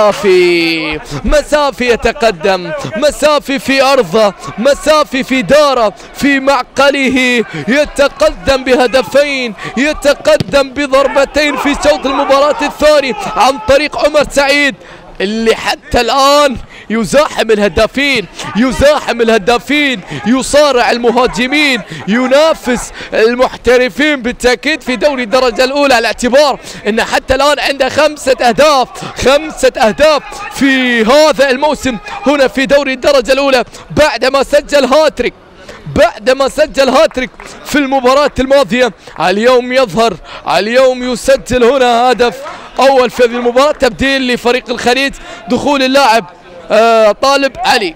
لمسافي. مسافي يتقدم، مسافي في أرضه، مسافي في داره، في معقله يتقدم بهدفين، يتقدم بضربتين في شوط المباراة الثاني عن طريق عمر سعيد اللي حتى الآن يزاحم الهدافين يزاحم الهدافين يصارع المهاجمين، ينافس المحترفين بالتأكيد في دوري الدرجة الأولى، على اعتبار أنه حتى الآن عنده خمسة أهداف خمسة أهداف في هذا الموسم هنا في دوري الدرجة الأولى بعدما سجل هاتريك بعدما سجل هاتريك في المباراة الماضية. اليوم يظهر اليوم يسجل هنا هدف أول في هذه المباراة. تبديل لفريق الخليج، دخول اللاعب آه طالب علي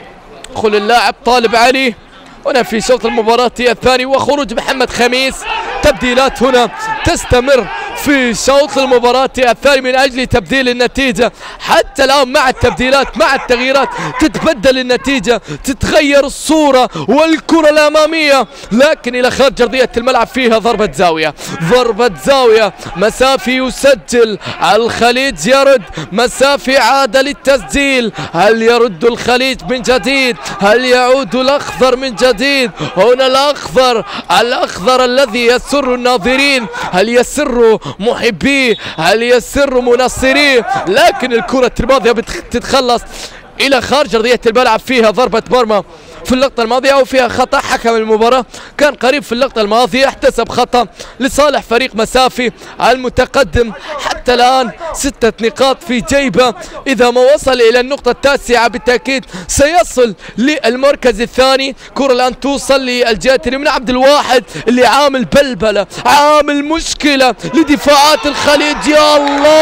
دخول اللاعب طالب علي هنا في شوط المباراة الثاني، وخروج محمد خميس. تبديلات هنا تستمر في شوط المباراة الثاني من أجل تبديل النتيجة. حتى الآن مع التبديلات مع التغييرات تتبدل النتيجة، تتغير الصورة والكرة الأمامية، لكن إلى خارج أرضية الملعب فيها ضربة زاوية ضربة زاوية. مسافي يسجل، الخليج يرد، مسافي عاد للتسجيل. هل يرد الخليج من جديد؟ هل يعود الأخضر من جديد؟ هنا الأخضر الأخضر الذي يسر الناظرين، هل يسر محبيه؟ هل يسر منصريه؟ لكن الكرة الماضية بتتخلص إلى خارج أرضية الملعب، فيها ضربة مرمى في اللقطة الماضية أو فيها خطأ. حكم المباراة كان قريب في اللقطة الماضية، احتسب خطأ لصالح فريق مسافي المتقدم حتى الآن ستة نقاط في جيبه. إذا ما وصل إلى النقطة التاسعة بالتأكيد سيصل للمركز الثاني. كرة الآن توصل للجهة اليمنى، عبد الواحد اللي عامل بلبلة عامل مشكلة لدفاعات الخليج. يا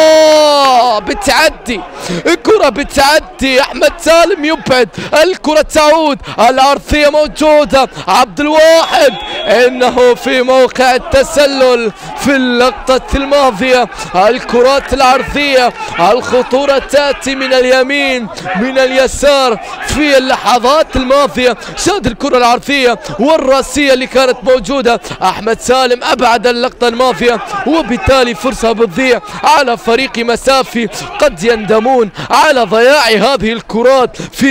الله بتعدي الكرة بتعدي، أحمد سالم يبعد، الكرة تعود، العرضية موجودة، عبد الواحد انه في موقع التسلل في اللقطة الماضية. الكرات العرضية الخطورة تأتي من اليمين من اليسار في اللحظات الماضية. شاهد الكرة العرضية والراسية اللي كانت موجودة، أحمد سالم أبعد اللقطة الماضية، وبالتالي فرصة بتضيع على فريق مسافي. قد يندمون على ضياع هذه الكرات في وقت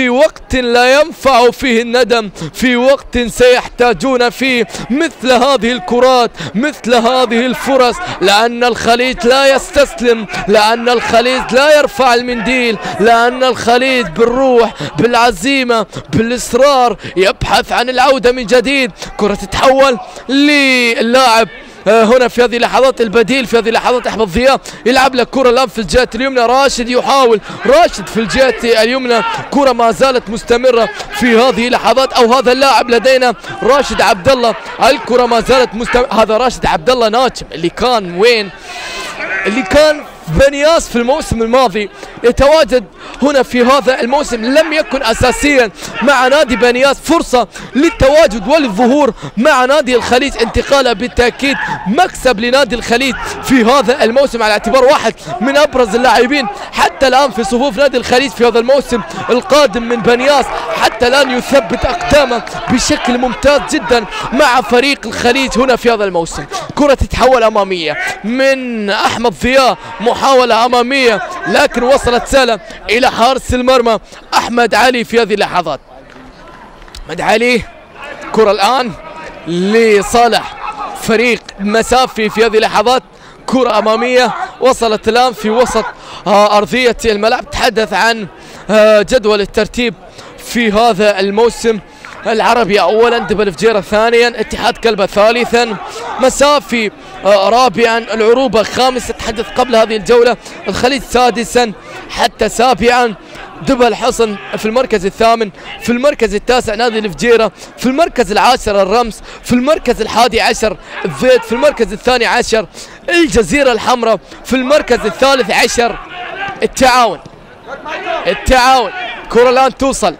وقت لا ينفع فيه الندم، في وقت سيحتاجون فيه مثل هذه الكرات، مثل هذه الفرص، لأن الخليج لا يستسلم، لأن الخليج لا يرفع المنديل، لأن الخليج بالروح بالعزيمة بالإصرار يبحث عن العودة من جديد. كرة تتحول للاعب هنا في هذه اللحظات البديل، في هذه اللحظات احمد ضياء يلعب لك كرة الان في الجهة اليمنى، راشد يحاول، راشد في الجهة اليمنى، كرة ما زالت مستمرة في هذه اللحظات، او هذا اللاعب لدينا راشد عبد الله، الكرة ما زالت مستمرة. هذا راشد عبد الله ناجم اللي كان وين؟ اللي كان بنياس في الموسم الماضي، يتواجد هنا في هذا الموسم، لم يكن اساسيا مع نادي بنياس، فرصه للتواجد وللظهور مع نادي الخليج، انتقاله بالتاكيد مكسب لنادي الخليج في هذا الموسم، على اعتبار واحد من ابرز اللاعبين حتى الان في صفوف نادي الخليج في هذا الموسم القادم من بنياس، حتى الان يثبت اقدامه بشكل ممتاز جدا مع فريق الخليج هنا في هذا الموسم. كرة تتحول اماميه من احمد ضياء، محاولة أمامية لكن وصلت سالم إلى حارس المرمى أحمد علي في هذه اللحظات. أحمد علي، كرة الآن لصالح فريق مسافي في هذه اللحظات، كرة أمامية وصلت الآن في وسط أرضية الملعب. تحدث عن جدول الترتيب في هذا الموسم، العربي اولا، دبل فجيره ثانيا، اتحاد كلبه ثالثا، مسافي رابعا، العروبه خامسا، تحدث قبل هذه الجوله، الخليج سادسا حتى سابعا، دبل حصن في المركز الثامن، في المركز التاسع نادي الفجيره، في المركز العاشر الرمس، في المركز الحادي عشر الذيت، في المركز الثاني عشر الجزيره الحمراء، في المركز الثالث عشر التعاون. التعاون كرة الان توصل،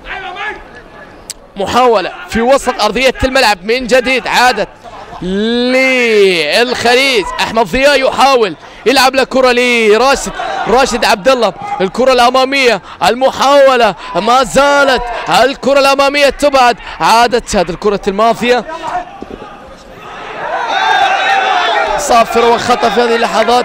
محاولة في وسط أرضية الملعب من جديد، عادت للخليج، أحمد ضياء يحاول يلعب له كرة لراشد، راشد عبد الله، الكرة الأمامية، المحاولة ما زالت، الكرة الأمامية تبعد، عادت شاد الكرة الماضية، صافرة وخطأ في هذه اللحظات،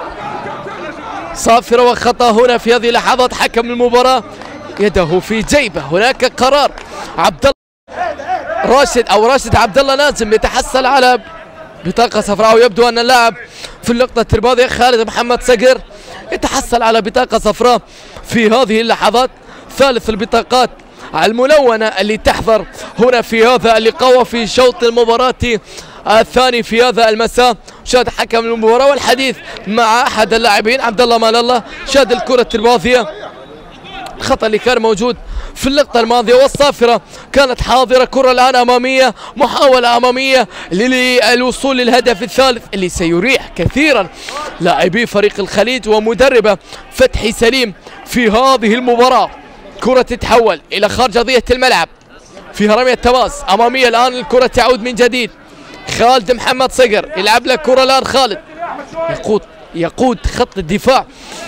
صافرة وخطأ هنا في هذه اللحظات، حكم المباراة يده في جيبه، هناك قرار. عبد الله راشد او راشد عبد الله لازم يتحصل على بطاقة صفراء، ويبدو ان اللاعب في اللقطة الماضية خالد محمد صقر يتحصل على بطاقة صفراء في هذه اللحظات، ثالث البطاقات الملونة اللي تحضر هنا في هذا اللقاء وفي شوط المباراة الثاني في هذا المساء. شاهد حكم المباراة والحديث مع احد اللاعبين عبد الله مال الله، شاهد الكرة الماضية، الخطأ اللي كان موجود في اللقطة الماضية، والصافرة كانت حاضرة، كرة الآن أمامية، محاولة أمامية للوصول للهدف الثالث اللي سيريح كثيرا لاعبي فريق الخليج ومدربه فتحي سليم في هذه المباراة. كرة تتحول إلى خارج أرضية الملعب، فيها رمية تماس أمامية، الآن الكرة تعود من جديد، خالد محمد صقر يلعب لك كرة الآن، خالد يقود يقود خط الدفاع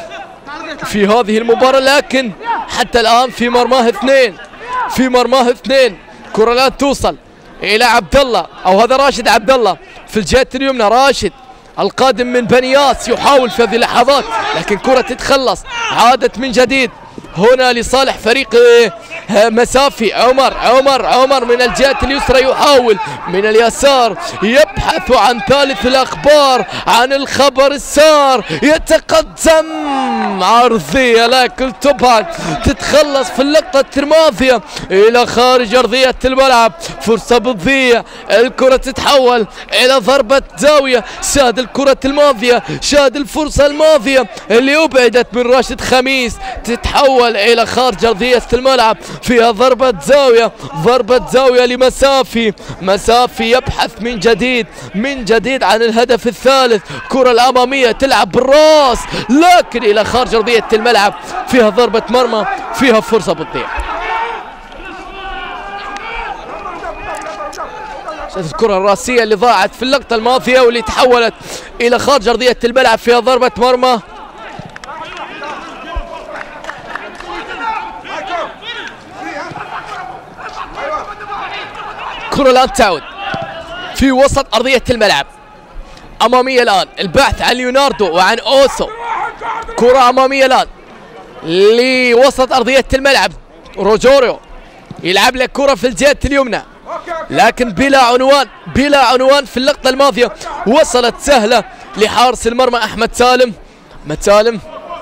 في هذه المباراة، لكن حتى الآن في مرماه اثنين، في مرماه اثنين، كرة الآن توصل إلى عبد الله، أو هذا راشد عبد الله في الجهة اليمنى، راشد القادم من بنياس يحاول في هذه اللحظات، لكن كرة تتخلص، عادت من جديد هنا لصالح فريق مسافي. عمر عمر عمر من الجهة اليسرى يحاول من اليسار، يبحث عن ثالث الأخبار، عن الخبر السار، يتقدم عرضية لكن تبعد، تتخلص في اللقطة الماضية إلى خارج أرضية الملعب، فرصة بتضيع، الكرة تتحول إلى ضربة زاوية، شاهد الكرة الماضية، شاهد الفرصة الماضية اللي أبعدت من راشد خميس، تتحول إلى خارج أرضية الملعب، فيها ضربة زاوية، ضربة زاوية لمسافي، مسافي يبحث من جديد من جديد عن الهدف الثالث، كرة الأمامية تلعب بالراس لكن إلى خارج أرضية الملعب، فيها ضربة مرمى، فيها فرصة بتضيع. الكرة الراسية اللي ضاعت في اللقطة الماضية واللي تحولت إلى خارج أرضية الملعب، فيها ضربة مرمى. كرة الآن تعود في وسط أرضية الملعب، أمامية الآن، البحث عن ليوناردو وعن أوسو، كرة أمامية الآن لوسط أرضية الملعب، روجوريو يلعب لك كرة في الجهة اليمنى، لكن بلا عنوان بلا عنوان. في اللقطة الماضية وصلت سهلة لحارس المرمى أحمد سالم. أحمد سالم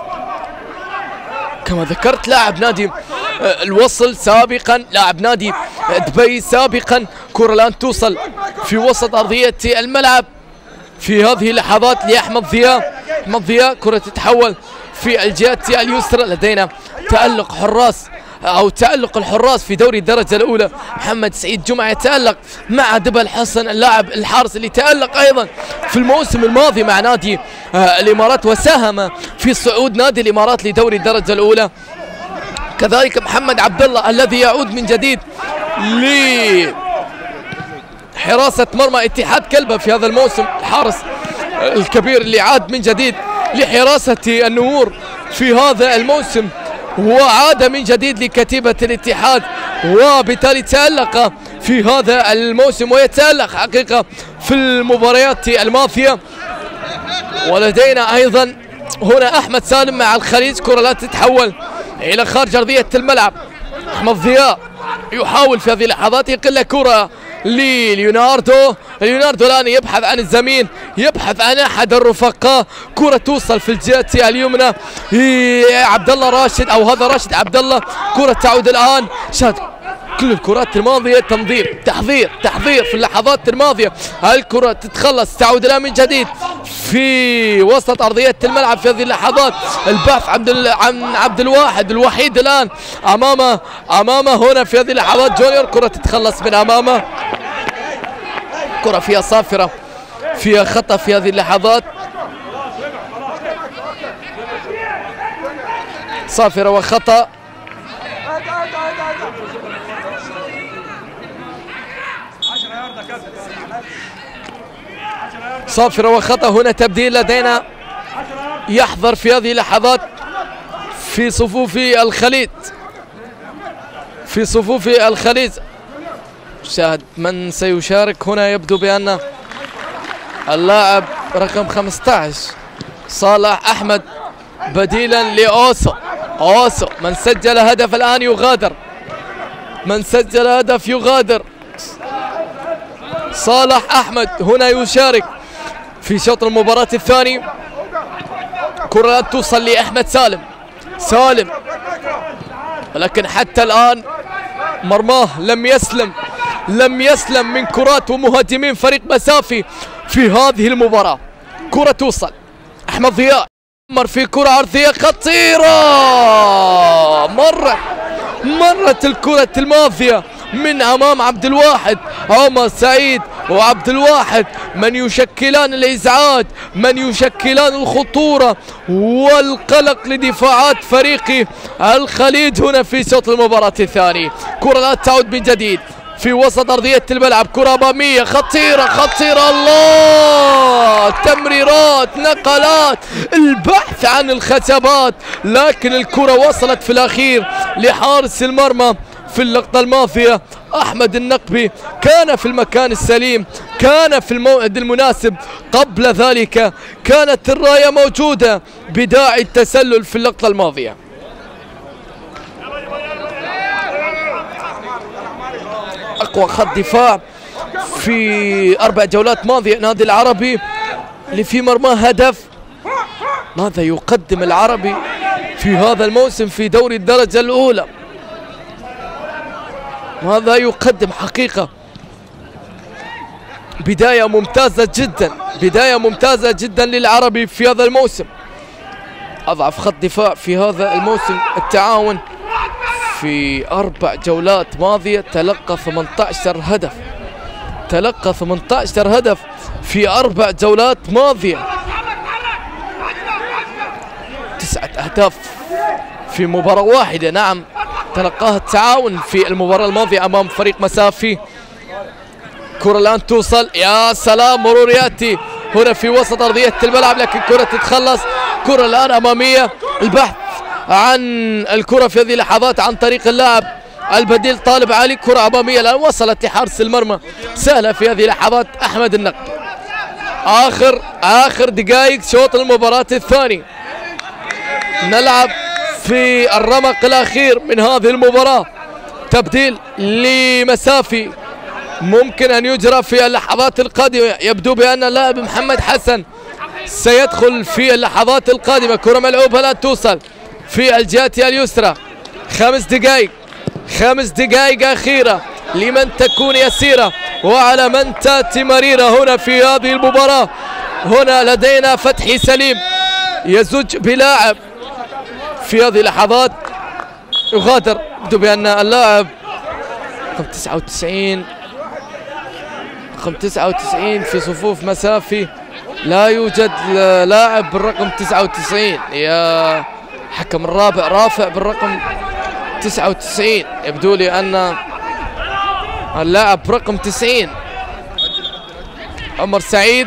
كما ذكرت لاعب نادي الوصل سابقا، لاعب نادي دبي سابقا. كرة الآن توصل في وسط أرضية الملعب في هذه اللحظات لأحمد ضياء. أحمد ضياء كرة تتحول في الجهة اليسرى. لدينا تألق حراس أو تألق الحراس في دوري الدرجة الأولى. محمد سعيد جمعة يتألق مع دبل حسن اللاعب الحارس اللي تألق أيضا في الموسم الماضي مع نادي الإمارات وساهم في صعود نادي الإمارات لدوري الدرجة الأولى. كذلك محمد عبد الله الذي يعود من جديد لحراسة مرمى اتحاد كلبة في هذا الموسم، الحارس الكبير اللي عاد من جديد لحراسة النمور في هذا الموسم وعاد من جديد لكتيبة الاتحاد، وبالتالي تألق في هذا الموسم ويتألق حقيقة في المباريات الماضية. ولدينا أيضا هنا أحمد سالم مع الخليج. كرة لا تتحول إلى خارج أرضية الملعب. أحمد ضياء يحاول في هذه اللحظات يقل كرة لليوناردو. ليوناردو الآن يبحث عن الزميل، يبحث عن أحد الرفقاء. كرة توصل في الجهة اليمنى عبد الله راشد أو هذا راشد عبد الله. كرة تعود الآن. شاهد كل الكرات الماضية تنظير تحضير تحضير في اللحظات الماضية. الكرة تتخلص تعود الآن من جديد في وسط أرضية الملعب في هذه اللحظات. البحث عن عن عبد الواحد الوحيد الآن أمامه أمامه هنا في هذه اللحظات جونيور. كرة تتخلص من أمامه. كرة فيها صافرة فيها خطأ في هذه اللحظات. صافرة وخطأ. صافرة وخطأ. هنا تبديل لدينا يحضر في هذه اللحظات في صفوف الخليج في صفوف الخليج. شاهد من سيشارك هنا. يبدو بأن اللاعب رقم خمسة عشر صالح أحمد بديلا لأوسو. أوسو من سجل هدف الآن يغادر من سجل هدف يغادر. صالح أحمد هنا يشارك في شوط المباراة الثاني. كرة توصل لأحمد سالم. سالم ولكن حتى الآن مرماه لم يسلم لم يسلم من كرات ومهاجمين فريق مسافي في هذه المباراة. كرة توصل أحمد ضياء مر في كرة عرضية خطيرة. مرت مرت الكرة الماضية من أمام عبد الواحد. عمر سعيد وعبد الواحد من يشكلان الإزعاج، من يشكلان الخطورة والقلق لدفاعات فريق الخليج هنا في شوط المباراة الثاني. كرة لا تعود من جديد في وسط أرضية الملعب. كرة أمامية خطيرة خطيرة. الله تمريرات نقلات البحث عن الخشبات، لكن الكرة وصلت في الأخير لحارس المرمى. في اللقطة الماضية أحمد النقبي كان في المكان السليم، كان في الموعد المناسب. قبل ذلك كانت الراية موجودة بداعي التسلل في اللقطة الماضية. أقوى خط دفاع في أربع جولات ماضية نادي العربي اللي في مرماه هدف. ماذا يقدم العربي في هذا الموسم في دوري الدرجة الأولى؟ ماذا يقدم حقيقة؟ بداية ممتازة جدا بداية ممتازة جدا للعربي في هذا الموسم. أضعف خط دفاع في هذا الموسم التعاون. في أربع جولات ماضية تلقى ثمانية عشر هدف تلقى ثمانية عشر هدف في أربع جولات ماضية. تسعة أهداف في مباراة واحدة. نعم تلقاها التعاون في المباراة الماضية أمام فريق مسافي. كرة الآن توصل. يا سلام مرور يأتي هنا في وسط أرضية الملعب، لكن كرة تتخلص. كرة الآن أمامية. البحث عن الكرة في هذه اللحظات عن طريق اللاعب البديل طالب علي. كرة أمامية الآن وصلت لحارس المرمى سهلة في هذه اللحظات أحمد النقبي. آخر آخر دقائق شوط المباراة الثاني. نلعب في الرمق الأخير من هذه المباراة. تبديل لمسافي ممكن أن يجرى في اللحظات القادمة. يبدو بأن اللاعب محمد حسن سيدخل في اللحظات القادمة. كرة ملعوبة لا توصل في الجهة اليسرى. خمس دقائق خمس دقائق أخيرة لمن تكون يسيرة وعلى من تأتي مريرة هنا في هذه المباراة. هنا لدينا فتحي سليم يزج بلاعب في هذه اللحظات يغادر. يبدو بأن اللاعب رقم تسعة وتسعين رقم تسعة وتسعين في صفوف مسافي لا يوجد لاعب بالرقم تسعة وتسعين. يا حكم الرابع رافع بالرقم تسعة وتسعين. يبدو لي أن اللاعب رقم تسعين عمر سعيد.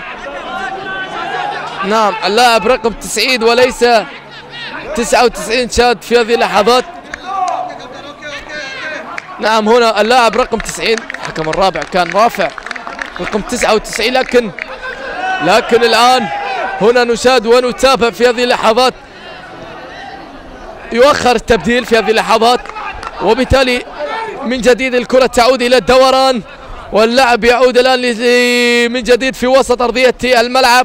نعم اللاعب رقم تسعين وليس تسعة وتسعين شاد في هذه اللحظات. نعم هنا اللاعب رقم تسعين. حكم الرابع كان رافع رقم تسعة وتسعين لكن لكن الآن هنا نشاهد ونتابع في هذه اللحظات. يؤخر التبديل في هذه اللحظات وبالتالي من جديد الكرة تعود إلى الدوران واللعب يعود الآن من جديد في وسط أرضية الملعب.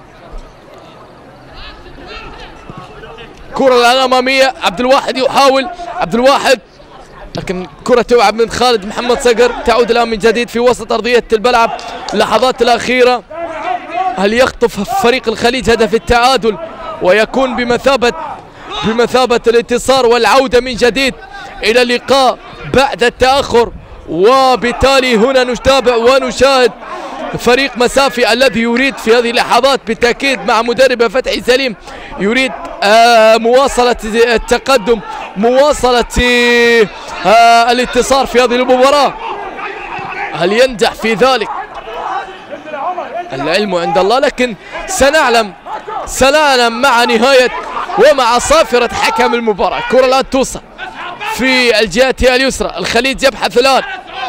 كرة الآن أمامية. عبد الواحد يحاول عبد الواحد لكن كرة تلعب من خالد محمد صقر. تعود الآن من جديد في وسط أرضية الملعب. اللحظات الأخيرة هل يخطف فريق الخليج هدف التعادل ويكون بمثابة بمثابة الانتصار والعودة من جديد إلى اللقاء بعد التأخر. وبالتالي هنا نتابع ونشاهد فريق مسافي الذي يريد في هذه اللحظات بالتأكيد مع مدربه فتحي سليم يريد آه مواصلة التقدم مواصلة آه الانتصار في هذه المباراة. هل ينجح في ذلك؟ العلم عند الله لكن سنعلم سنعلم مع نهاية ومع صافرة حكم المباراة. الكرة الآن توصل في الجهة اليسرى. الخليج يبحث الآن.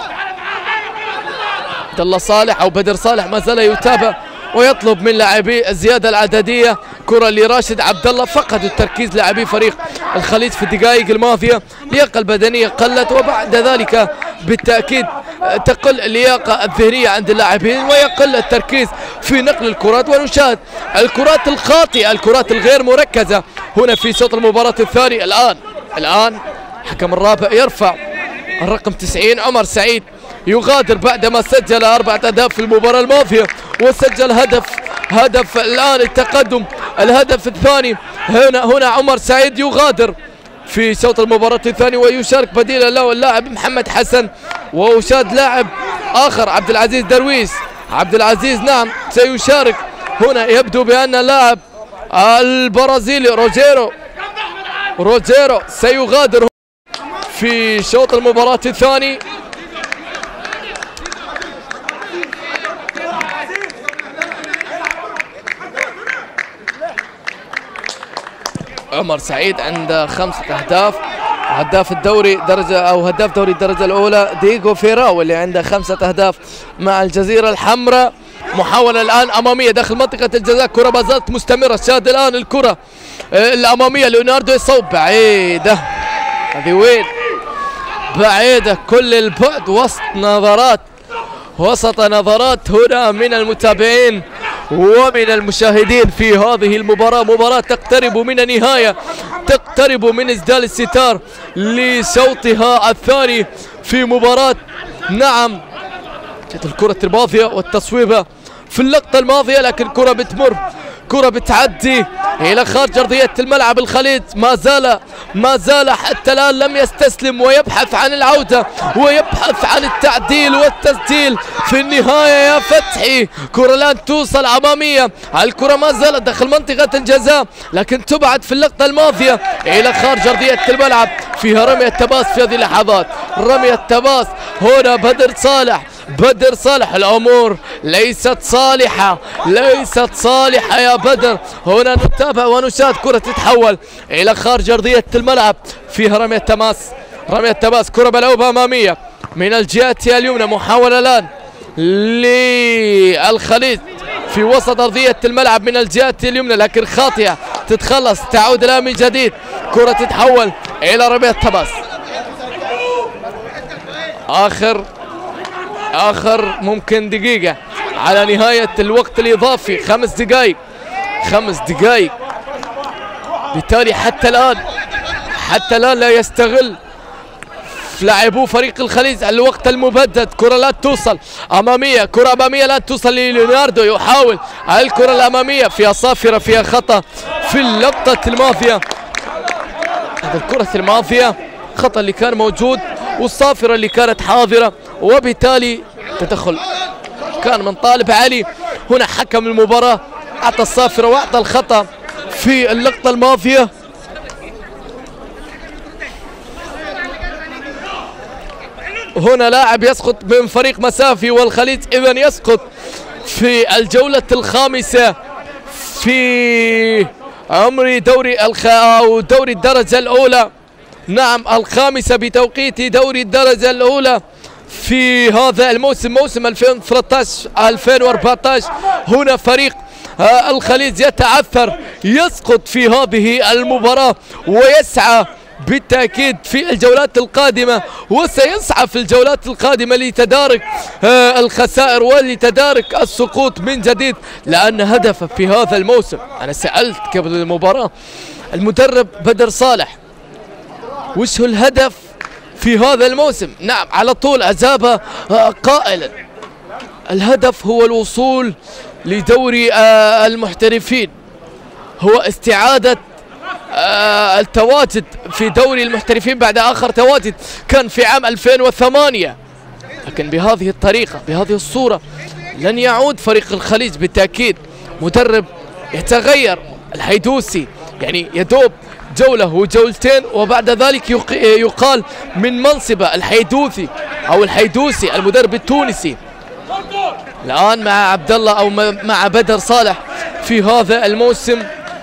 عبد الله صالح أو بدر صالح ما زال يتابع ويطلب من لاعبي الزيادة العددية. كرة لراشد عبد الله. فقد التركيز لاعبي فريق الخليج في الدقائق الماضية. اللياقة البدنية قلت وبعد ذلك بالتأكيد تقل اللياقة الذهنية عند اللاعبين ويقل التركيز في نقل الكرات. ونشاهد الكرات الخاطئة الكرات الغير مركزة هنا في شوط المباراة الثاني. الآن الآن حكم الرابع يرفع الرقم تسعين عمر سعيد يغادر بعدما سجل أربعة أهداف في المباراة الماضية وسجل هدف هدف الآن التقدم الهدف الثاني. هنا هنا عمر سعيد يغادر في شوط المباراة الثاني ويشارك بديلا له اللاعب محمد حسن وأشاد لاعب آخر عبد العزيز درويش. عبد العزيز نعم سيشارك هنا. يبدو بأن اللاعب البرازيلي روجيرو روجيرو سيغادر في شوط المباراة الثاني. عمر سعيد عنده خمسة أهداف. هداف الدوري درجة أو هداف دوري الدرجة الأولى دييغو فيراو اللي عنده خمسة أهداف مع الجزيرة الحمراء. محاولة الآن أمامية داخل منطقة الجزاء. كرة ما زالت مستمرة. شاهد الآن الكرة الأمامية ليوناردو يصوب بعيدة. هذه وين؟ بعيدة كل البعد وسط نظرات وسط نظرات هنا من المتابعين ومن المشاهدين في هذه المباراة. مباراة تقترب من النهاية تقترب من إسدال الستار لشوطها الثاني في مباراة. نعم جت الكرة الماضية والتصويبة في اللقطة الماضية لكن كرة بتمر كرة بتعدي إلى خارج أرضية الملعب. الخليج ما زال ما زال حتى الآن لم يستسلم ويبحث عن العودة ويبحث عن التعديل والتسجيل في النهاية. يا فتحي كرة الآن توصل أمامية. الكرة ما زالت داخل منطقة الجزاء لكن تبعد في اللقطة الماضية إلى خارج أرضية الملعب. فيها رمية تماس في هذه اللحظات. رمية تماس هنا بدر صالح بدر صالح. الأمور ليست صالحة ليست صالحة يا بدر. هنا نتابع ونشاهد كرة تتحول إلى خارج أرضية الملعب. فيها رمية تماس رمية تماس. كرة ملعوبة أمامية من الجهة اليمنى. محاولة الآن للخليج في وسط أرضية الملعب من الجهة اليمنى لكن خاطئة. تتخلص تعود الآن من جديد كرة تتحول إلى ربيع التباس. آخر آخر ممكن دقيقة على نهاية الوقت الإضافي، خمس دقائق خمس دقائق. بالتالي حتى الآن حتى الآن لا يستغل لاعبو فريق الخليج الوقت المبدد. كرة لا توصل أمامية، كرة أمامية لا توصل لليوناردو، يحاول الكرة الأمامية فيها صافرة، فيها خطأ في اللقطة الماضية. هذه الكرة الماضية خطأ اللي كان موجود والصافرة اللي كانت حاضرة، وبالتالي تدخل كان من طالب علي. هنا حكم المباراة أعطى الصافرة وأعطى الخطأ في اللقطة الماضية. هنا لاعب يسقط من فريق مسافي، والخليج إذن يسقط في الجولة الخامسة في عمر دوري الخ أو دوري الدرجة الأولى. نعم الخامسة بتوقيت دوري الدرجة الأولى في هذا الموسم، موسم ألفين وثلاثة عشر ألفين وأربعة عشر. هنا فريق الخليج يتعثر، يسقط في هذه المباراة ويسعى بالتأكيد في الجولات القادمة، وسيسعى في الجولات القادمة لتدارك الخسائر ولتدارك السقوط من جديد، لأن هدفه في هذا الموسم، أنا سألت قبل المباراة المدرب بدر صالح وش هو الهدف في هذا الموسم؟ نعم على طول أجاب قائلا الهدف هو الوصول لدوري المحترفين، هو استعادة التواجد في دوري المحترفين بعد آخر تواجد كان في عام ألفين وثمانية. لكن بهذه الطريقة بهذه الصورة لن يعود فريق الخليج بالتأكيد. مدرب يتغير، الحيدوسي يعني يدوب جولة وجولتين وبعد ذلك يقال من منصبه الحيدوثي أو الحيدوسي المدرب التونسي. الآن مع عبد الله أو مع بدر صالح في هذا الموسم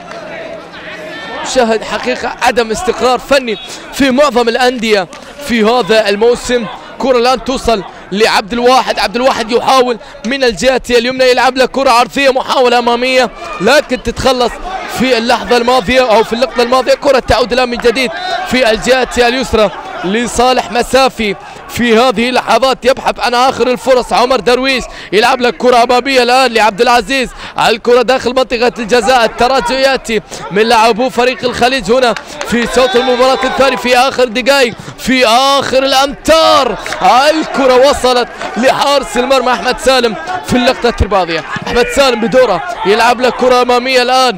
شاهد حقيقة عدم استقرار فني في معظم الأندية في هذا الموسم. كرة الآن توصل لعبد الواحد، عبد الواحد يحاول من الجهة اليمنى يلعب له كرة عرضية، محاولة أمامية لكن تتخلص في اللحظة الماضية أو في اللقطة الماضية. كرة تعود الآن من جديد في الجهة اليسرى لصالح مسافي. في هذه اللحظات يبحث عن آخر الفرص عمر درويش، يلعب لك كرة أمامية الآن لعبد العزيز، الكرة داخل منطقة الجزاء. التراجع يأتي من لاعبو فريق الخليج هنا في شوط المباراة الثاني في آخر دقائق في آخر الأمتار. الكرة وصلت لحارس المرمى أحمد سالم في اللقطة الماضية. أحمد سالم بدوره يلعب لك كرة أمامية الآن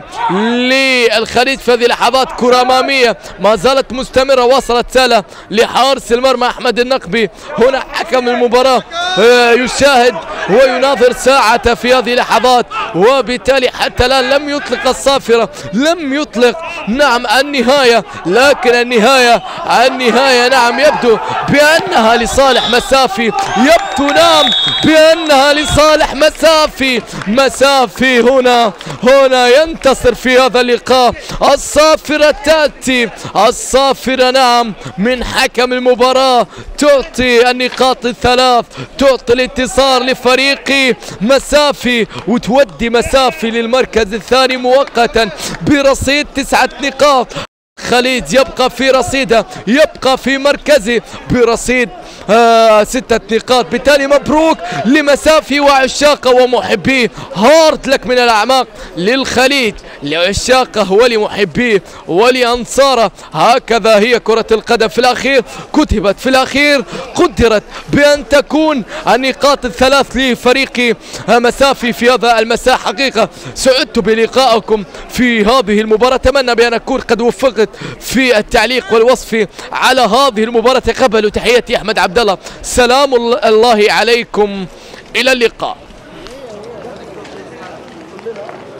للخليج في هذه اللحظات، كرة أمامية ما زالت مستمرة، وصلت سالة لحارس المرمى أحمد النقبي. هنا حكم المباراة يشاهد ويناظر ساعته في هذه اللحظات، وبالتالي حتى الآن لم يطلق الصافرة، لم يطلق نعم النهاية، لكن النهاية النهاية نعم يبدو بأنها لصالح مسافي، يبدو نعم بأنها لصالح مسافي. مسافي هنا هنا ينتصر في هذا اللقاء. الصافرة تأتي، الصافرة نعم من حكم المباراة تعطي النقاط الثلاث، تعطي الانتصار لفريق مسافي وتودي مسافي للمركز الثاني مؤقتا برصيد تسعة نقاط. خليج يبقى في رصيده، يبقى في مركزه برصيد آه ستة نقاط. بالتالي مبروك لمسافي وعشاقه ومحبيه، هارد لك من الأعماق للخليج، لعشاقه ولمحبيه ولأنصاره. هكذا هي كرة القدم، في الأخير كتبت، في الأخير قدرت بأن تكون النقاط الثلاث لفريق مسافي في هذا المساء. حقيقة سعدت بلقائكم في هذه المباراة، أتمنى بأن أكون قد وفقت في التعليق والوصف على هذه المباراة. تقبلوا تحياتي أحمد عبد الله، سلام الله عليكم، إلى اللقاء.